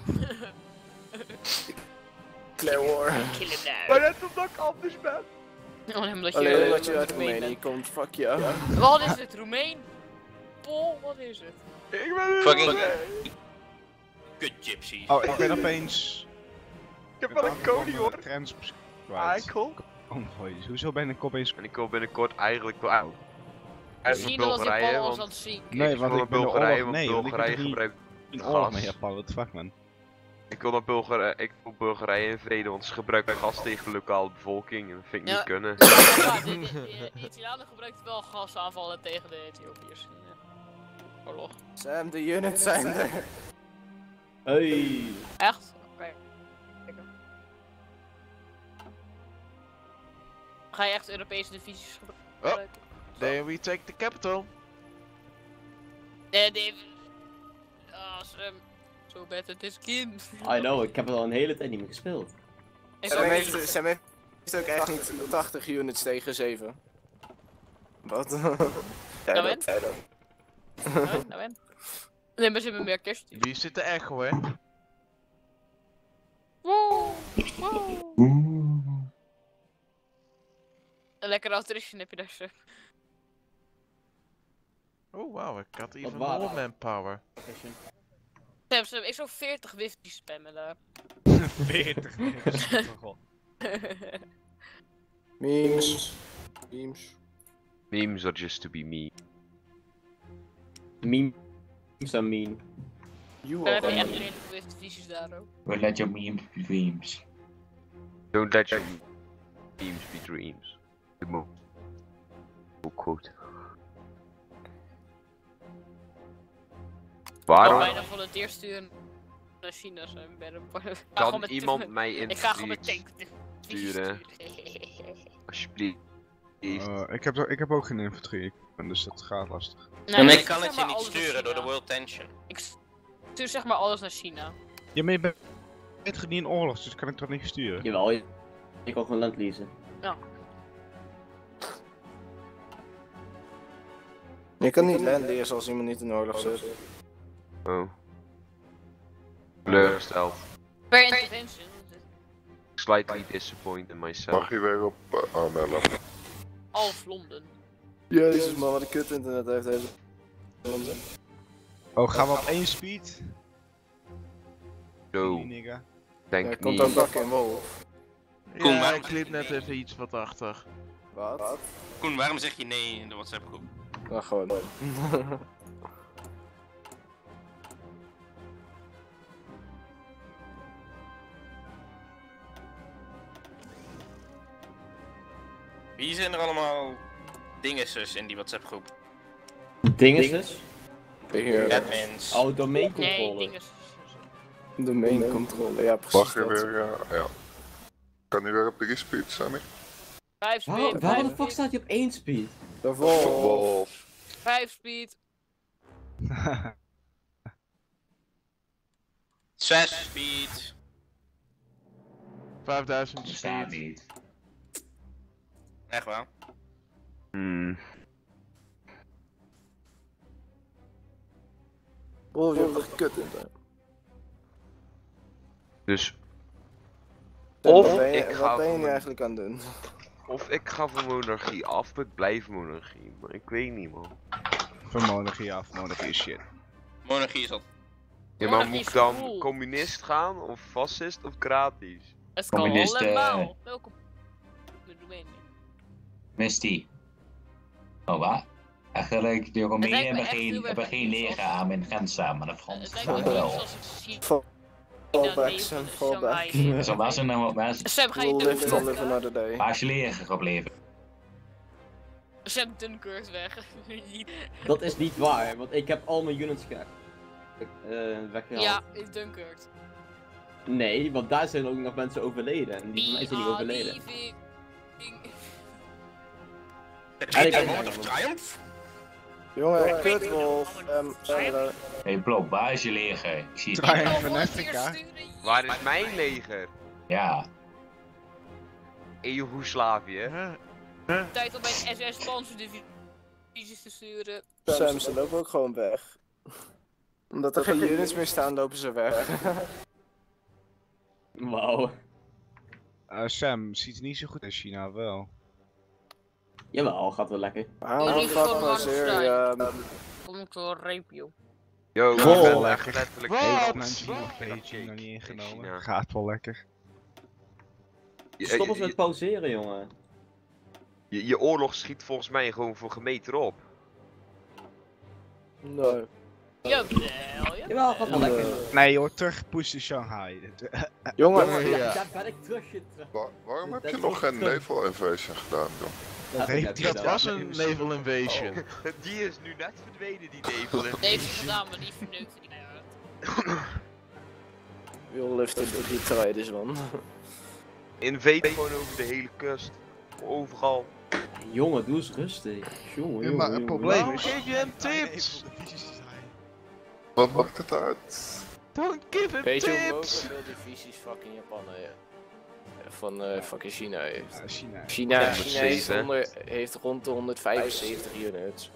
Claire War. kill hem nou. Maar net omdat ik anders ben. Oh, omdat Alleen omdat je je uit Roemeen Roemenië bent. komt, fuck jou. Wat is het, Roemeen? Pol, wat is het? Ik ben Fucking kut gypsies. Oh, ik ben opeens... Ik heb wel een koning hoor. Grens kwijt. Eikel. Convoys. Hoezo ben ik opeens... En ik wil binnenkort eigenlijk wel uit. Misschien dat Japan ons aan het zien. Nee, want ik ben de Bulgarije, oorlog... want Nee, want ik Bulgarije heb niet gebruikt in oorlog gas. met Japan. What the fuck, man. Ik wil Bulgarije in vrede, want ze gebruiken gas tegen de lokale bevolking en dat vind ik niet kunnen. De Italianen gebruiken wel gasaanvallen tegen de Ethiopiërs. Ja. Oorlog. Sam, de units zijn er. Hey. Echt? Oké. Ga je echt Europese divisies gebruiken? Then we take the capital. Nee. Sam. So bad at this game. I know, ik heb er al een hele tijd niet meer gespeeld. Sam heeft ook echt niet 80 units tegen 7. Wat? Ja, Nou en? dat. Nou en? Nee, maar ze hebben meer kerst. Die zit er echt hoor. Wow. Een lekkere attrition heb je daar zo. Oh wauw, ik had even waar more dan? manpower. Sam, ik zou 40 wifties spammen daar. 40. Memes. Memes are just to be me. Memes are mean. You Dan heb je are echt 40 wifties daar ook. We let your memes be dreams. Don't let your memes be dreams. De quote. Ik ga Waarom bijna volunteer sturen naar China. Zo. kan iemand mij in Ik ga gewoon met tank sturen? Alsjeblieft. Ik heb ook geen infantry, dus dat gaat lastig. En ik kan het je niet sturen door de world tension. Ik stuur zeg maar alles naar China. Ja, maar je bent niet in oorlog, dus kan ik toch niet sturen? Jawel, je kan gewoon land leasen. Ja. Je kan niet landen als iemand niet in oorlog zit. Oh. Teleurgesteld. Per intervention. Slightly disappointed in myself. Mag je weer op aanmelden? Half Londen. Jezus man, wat een kut internet heeft deze. Oh, gaan we op 1 speed? Zo. nigga. Denk Komt niet. dan fucking wolf. Koen, Ja, ik liep net even iets wat achter. Wat? Koen, waarom zeg je nee in de WhatsApp groep? Nou, gewoon. Wie zijn er allemaal dinges in die WhatsApp groep? Dinges? Admins. Oh, Nee, domeincontrole. dingen. Domeincontrole, ja precies. Mag je dat. weer, ja. Kan hij weer op 3 speed, Sammy? 5 speed. Waarom de fuck staat hij op 1 speed? De wolf. 5 speed. 6 speed. 5000 Bestaat speed. niet. Echt wel. Wolf, je hebt toch kut in de. Dus. Wat Of ben je, ik ga wat ben je voor nu mon- eigenlijk aan het doen? Of ik ga voor monarchie af, ik blijf monarchie. Maar ik weet niet, man. Van monarchie af, monarchie is shit. Monarchie is al. Ja, maar moet ik dan communist gaan, of fascist, of gratis? Het kan Communisten. allemaal. Welkom. Misty. Oh, wat? Eigenlijk, de Romeinen lijkt me hebben echt heel geen, erg hebben geen lief leger aan met Gentsa, maar de Het Fransen lijkt me gaan lief wel. als ik zie. Fallback, Sam, fallback. Zo was er nou wat Sam, ga je We'll live Dunkirk? live another day. Waar is je leger gebleven? Sam, Dunkirk weg. Dat is niet waar, want ik heb al mijn units weggehaald. Ja, in Dunkirk. Nee, want daar zijn ook nog mensen overleden en die van mij zijn niet overleden. Triumph? Jongen, kutwolf. Hey Blok, waar is je leger? Ik zie het Triumph niet. van Afrika. Waar is mijn leger? Ja. In Joegoslavië. Tijd om mijn SS-panzerdivisies te sturen. Sam, ze lopen ook gewoon weg. Omdat er geen units meer staan, lopen ze weg. Wauw. Sam, ziet er niet zo goed in China, wel. Jawel, gaat wel lekker. Waarom de fuck baseer je... Kom ik wel rape, joh. Yo, ik Wel ben lekker. echt letterlijk Heeft bezig. China of Beijing nog niet ingenomen? China. Gaat wel lekker. Stop eens met pauzeren, jongen. Je oorlog schiet volgens mij gewoon voor gemeter op. Nee. Jawel, gaat wel lekker. Nee hoor, teruggepusht in Shanghai. Jongen, Ja, daar ben ik terug. Waarom heb je nog geen naval invasion gedaan, joh? Dat was een naval invasion. Die is nu net verdwenen, die naval invasion. Nee, gedaan, maar die verneukte die keihard. We'll live to the triders, man. Invade gewoon over de hele kust. Overal. Jongen, doe eens rustig. Jongen, Ja, maar het probleem Waarom is... geef je hem tips? Wat maakt het uit? Don't give him Weet je hoe tips! veel divisies fucking Japan van fucking China heeft? Ja, China. China heeft, 107. heeft rond de 175 units.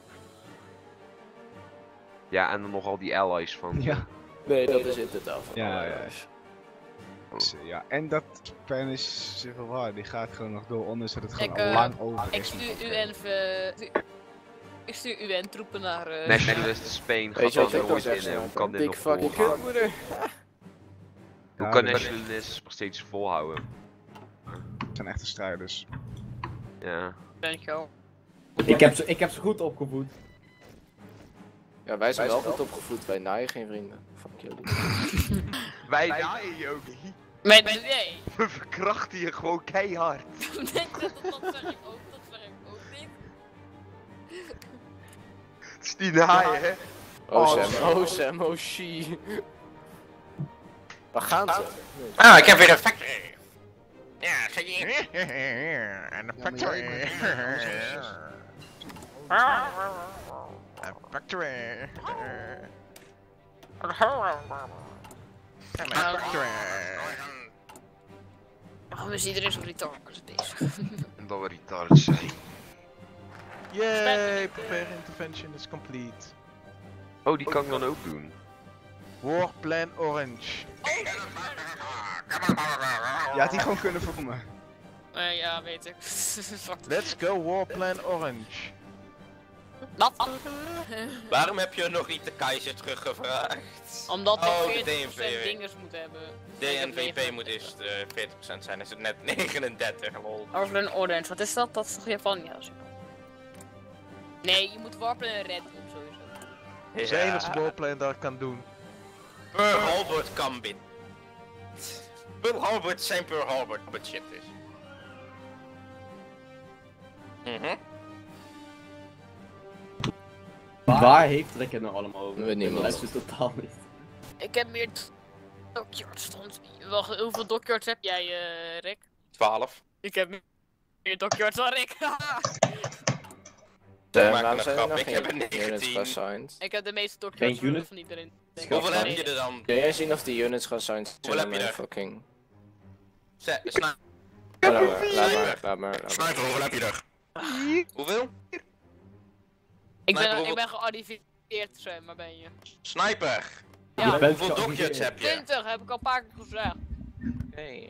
Ja, en dan nog al die allies van. Ja. Nee, dat is in totaal van Ja, alle ja. reis. Ja, en dat Spanish Civil War, die gaat gewoon nog door, ondanks dat het gewoon Ik, al lang over Ik is. stuur UN-troepen naar... Nationalist Spain Weet gaat je wat dan ik nooit dan in. zeg? Hoe kan dit Dik nog fucking volhouden? kutmoeder. Hoe Ja, kan dat- nationalisme nog steeds volhouden? zijn echte strijders. Ja. Dankjewel. Ik heb ze goed opgevoed. Ja, wij zijn wel goed opgevoed, wij naaien geen vrienden. Fuck jullie. Wij naaien je ook niet. Nee. We verkrachten je gewoon keihard. Nee, dat zeg ik ook. Dat zeg ik ook niet. Het is niet naaien, hè? Oh Sam, oh she. Waar gaan ze? Ah, ik heb weer een factory. Ja, zie je? En een factory. Een factory. En een factory. Waarom is iedereen zo retarded bezig? Omdat we retarded zijn. Yay, prepare intervention is complete. Oh, die kan ik dan ook doen. War Plan Orange. Je had die gewoon kunnen vormen. Ja, weet ik. Fuck. Let's go War Plan Orange. Wat? Waarom heb je nog niet de keizer teruggevraagd? Omdat ik Oh, 40% de DNVP. dingers moet hebben. DNVP moet eerst 40% zijn, is het net 39, lol. Orphan Orange, wat is dat? Dat is toch Japaniaans? Nee, je moet Warplen en Red doen sowieso. Het is het enige roleplay dat ik kan doen. Pearl Harbor kan binnen. Pearl Harbor het zijn Pearl Harbor, wat shit is. Waar heeft Rick het nou allemaal over? Weet niemand. Dat luistert totaal niet. Ik heb meer dockyards stond. Wacht, hoeveel dockyards heb jij, Rick? 12. Ik heb meer dockyards dan Rick. Waarom zijn er nog Ik heb geen er units 19. gesigned? Ik heb de meeste dockyards Geen unit? van iedereen. Hoeveel heb je er dan? Kun jij zien of die units gesigned Hoeveel zijn heb je aan er? fucking... Sniper, Laat maar. hoeveel heb je er? Hoeveel? Ik Sniper, ben gearriveerd, Sam, waar ben je? Sniper! Ja, Hoeveel dockyards heb je? 20, heb ik al een paar keer gezegd. Oké.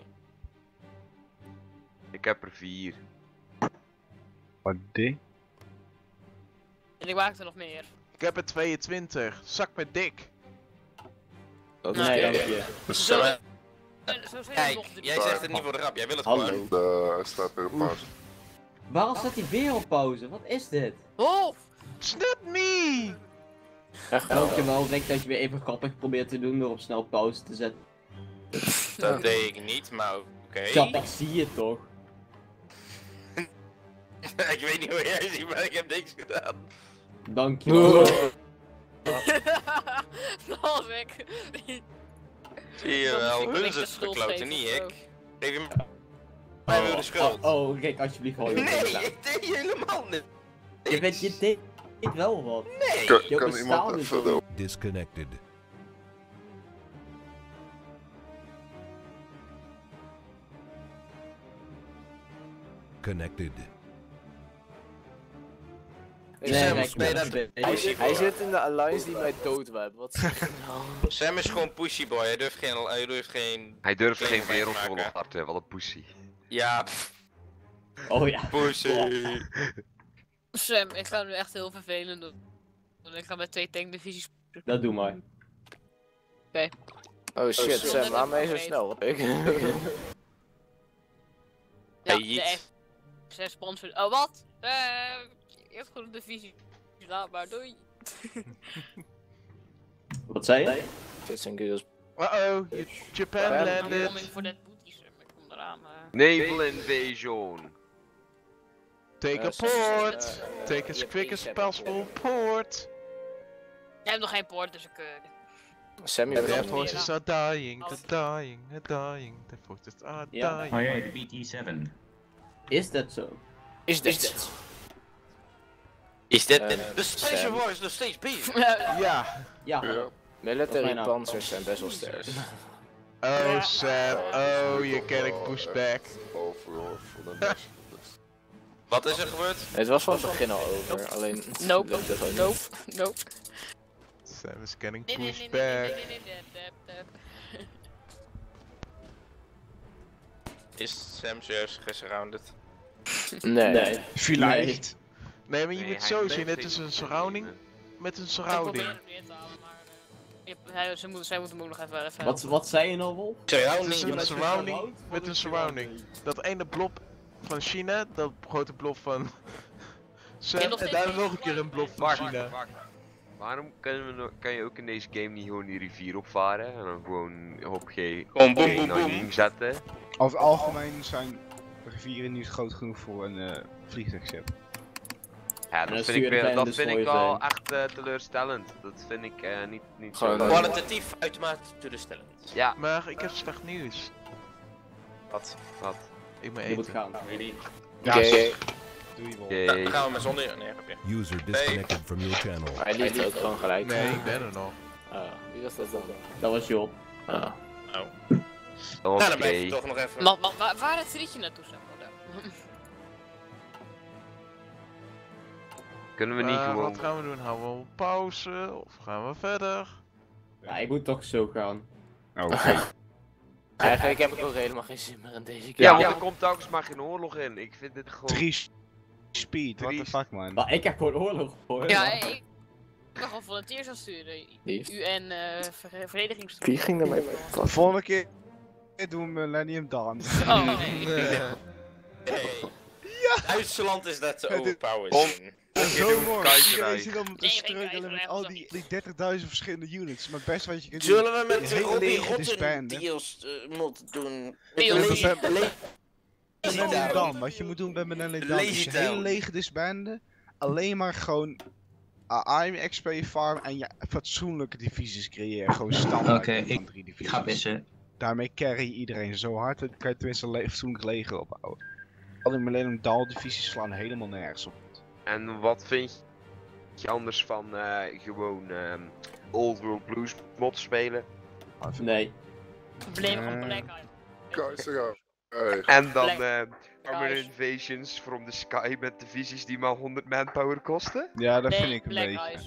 Ik heb er 4. Wat die? En ik maak er nog meer. Ik heb er 22. Zak met dik. Dat Nee, dank oké. je. Zo zijn er Kijk, nog 3. jij zegt het niet voor de grap, jij wil het Hallo. gewoon. Hij staat weer op pauze. Waarom staat hij weer op pauze? Wat is dit? Oh! Snap me! Echt Geloof je wel, denk dat je weer even grappig probeert te doen door op snel pauze te zetten. Dat deed ik niet, maar oké. Ja, ik zie het toch. Ik weet niet hoe jij ziet, maar ik heb niks gedaan. Dank je wel. Dat was ik. Zie je Dat wel, ik hun de is het schuld gekloot en geven niet of zo. ik. Geef hem mij weer de schuld. Oh, Rick, alsjeblieft hou je Nee, op. ik deed helemaal niet. Je deed wel wat. Nee! Je Kan bestaat iemand niet even zo. de... Disconnected. Connected. Hij zit in de alliance die mij doodwebt. Wat zeg je nou? Sam is gewoon pushy boy, hij durft geen... Hij durft geen claim te wereldoorlog maken. starten, wat een pussy. Ja, pff, Oh ja. pussy. Sam, ik ga nu echt heel vervelend doen. Want ik ga met 2 tankdivisies. Dat doe maar. Oké. Oh shit, Sam, waarom ben je zo snel? Ik... Ja, Hey, de sponsor. Oh, wat? Je hebt gewoon een divisie. Laat maar, doei. Wat zei je? Shit and giggles. Uh-oh, Japan Ik landed. kom in voor dat booty, Sam. Ik kom eraan. Naval invasion. Take a port. Take as quick as possible port. Jij hebt nog geen poort, dus ik... Sammy, The wat Air heb je? Forces are dying, they're dying, they're dying. The forces are Ja. dying. Oh ja, de BT-7. Is dat zo? Is dit? Is dit... Eh, De Station Sam. War is nog steeds bezig. Ja. Ja. Ja. Military nou. panzers zijn best wel sterk. Oh Sam, oh je getting pushed back. Overal voor de nest. Wat is er gebeurd? Het was van het begin al over, alleen... Nope, lukte het gewoon nope, niet. nope. Sam is getting Nee, nee, pushed nee, nee, back. nee, nee, nee, nee, nee. Is Sam serieus gesurrounded? Nee. Vielleicht. Nee, maar je Nee, moet hij zo bleef zien, het tegen is een de surrounding dingen. met een Ik surrounding. probeer hem neer te halen, maar... zij moeten me ook nog even Wat zei je nou, Wolf? Het is Surrounding. een met surrounding surround? met een surrounding. Dat ene blob van China, dat grote blob van Sam, nog en steeds daar nog een keer een blob van Wacht, China. wacht. Waarom kan je ook in deze game niet gewoon die rivier opvaren en dan gewoon op G Gewoon boem, boem, naar boem. Ying zetten? Over het algemeen zijn rivieren niet groot genoeg voor een vliegtuigschip. Ja, dan dat stuur vind je ik, een wel, kleine dat vind ik destroyer wel zijn. echt teleurstellend. Dat vind ik niet Gewoon zo. Kwalitatief uitermate teleurstellend. Ja, Maar ik heb slecht nieuws. Wat? wat? Ik moet Je moet eten. gaan. Ja, Oké. doe je wel. Oké. Dan gaan we met zonder... Nee, grapje. User disconnected from your channel. Hij liet ook gewoon gelijk. Nee, ik ben er nog. Wie was dat dan? Dat was Job. Ah. Oké. Nou, dan blijf je toch nog even... Maar waar het rietje naartoe, Sam? Kunnen we niet Wat gewoon... gaan we doen? Houden we op pauze of gaan we verder? Ja, ik moet toch zo gaan. Oké. Eigenlijk heb ik ook helemaal geen zin meer in deze game. Ja, want er komt telkens maar geen oorlog in. Ik vind dit gewoon... Drie Speed, what the fuck man. Maar ik heb gewoon oorlog gehoord. Ja, ik kan gewoon volunteers aansturen. UN verenigingstroepen. Wie ging er mee? De volgende keer doen we Millennium Dawn. Oh. Duitsland is net zo overpowered. Zo mooi. Iedereen zit om te struggelen met al die 30.000 verschillende units. Maar best wat je kunt doen. Zullen we met je hele Robbie leger Rotten disbanden. deals moeten doen? Millennium Dawn. Wat je moet doen bij Millennium Dawn is je hele leger disbanden. Alleen maar gewoon Army XP farm en je fatsoenlijke divisies creëren. Gewoon standaard. Oké, ik ga pissen. Daarmee carry je iedereen zo hard, dan kan je tenminste een fatsoenlijk leger opbouwen. Al die Millennium Dawn divisies slaan helemaal nergens op. En wat vind je anders van gewoon Old World Blues mod spelen? Nee. Probleem van Black Eye. En dan Armor Invasions from the Sky met divisies die maar 100 manpower kosten? Ja, dat vind ik een Black beetje. Eyes.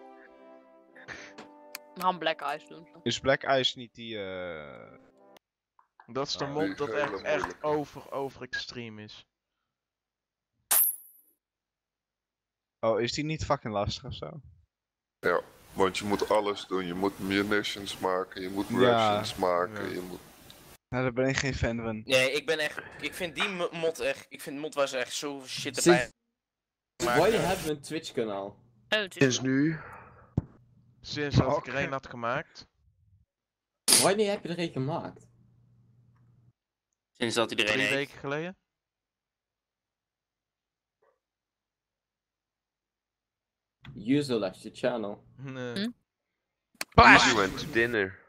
We gaan Black Eyes doen. Is Black Eyes niet die Dat is de mod dat echt over extreem is. Oh, is die niet fucking lastig of zo? Ja, want je moet alles doen. Je moet munitions maken, je moet rations maken, je moet... Nou, daar ben ik geen fan van. Nee, ik vind die mod echt, ik vind mod waar ze echt zo shit erbij. Why hebben we een Twitch kanaal? Sinds nu. Sinds dat ik er een had gemaakt. Wanneer heb je er een gemaakt? Sinds dat iedereen 3 weken geleden. User left your channel. Nee. You went to dinner.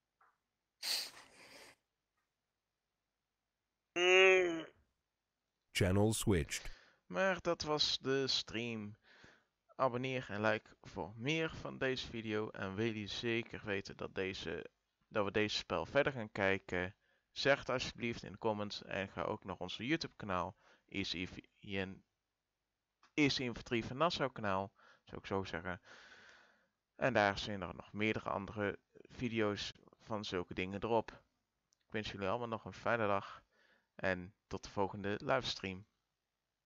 Channel switched. Maar dat was de stream. Abonneer en like voor meer van deze video. En wil je zeker weten dat we deze spel verder gaan kijken? Zeg het alsjeblieft in de comments. En ga ook naar onze YouTube kanaal. Easy Infantry van Nassau kanaal. Zou ik zo zeggen. En daar zijn er nog meerdere andere video's van zulke dingen erop. Ik wens jullie allemaal nog een fijne dag. En tot de volgende livestream.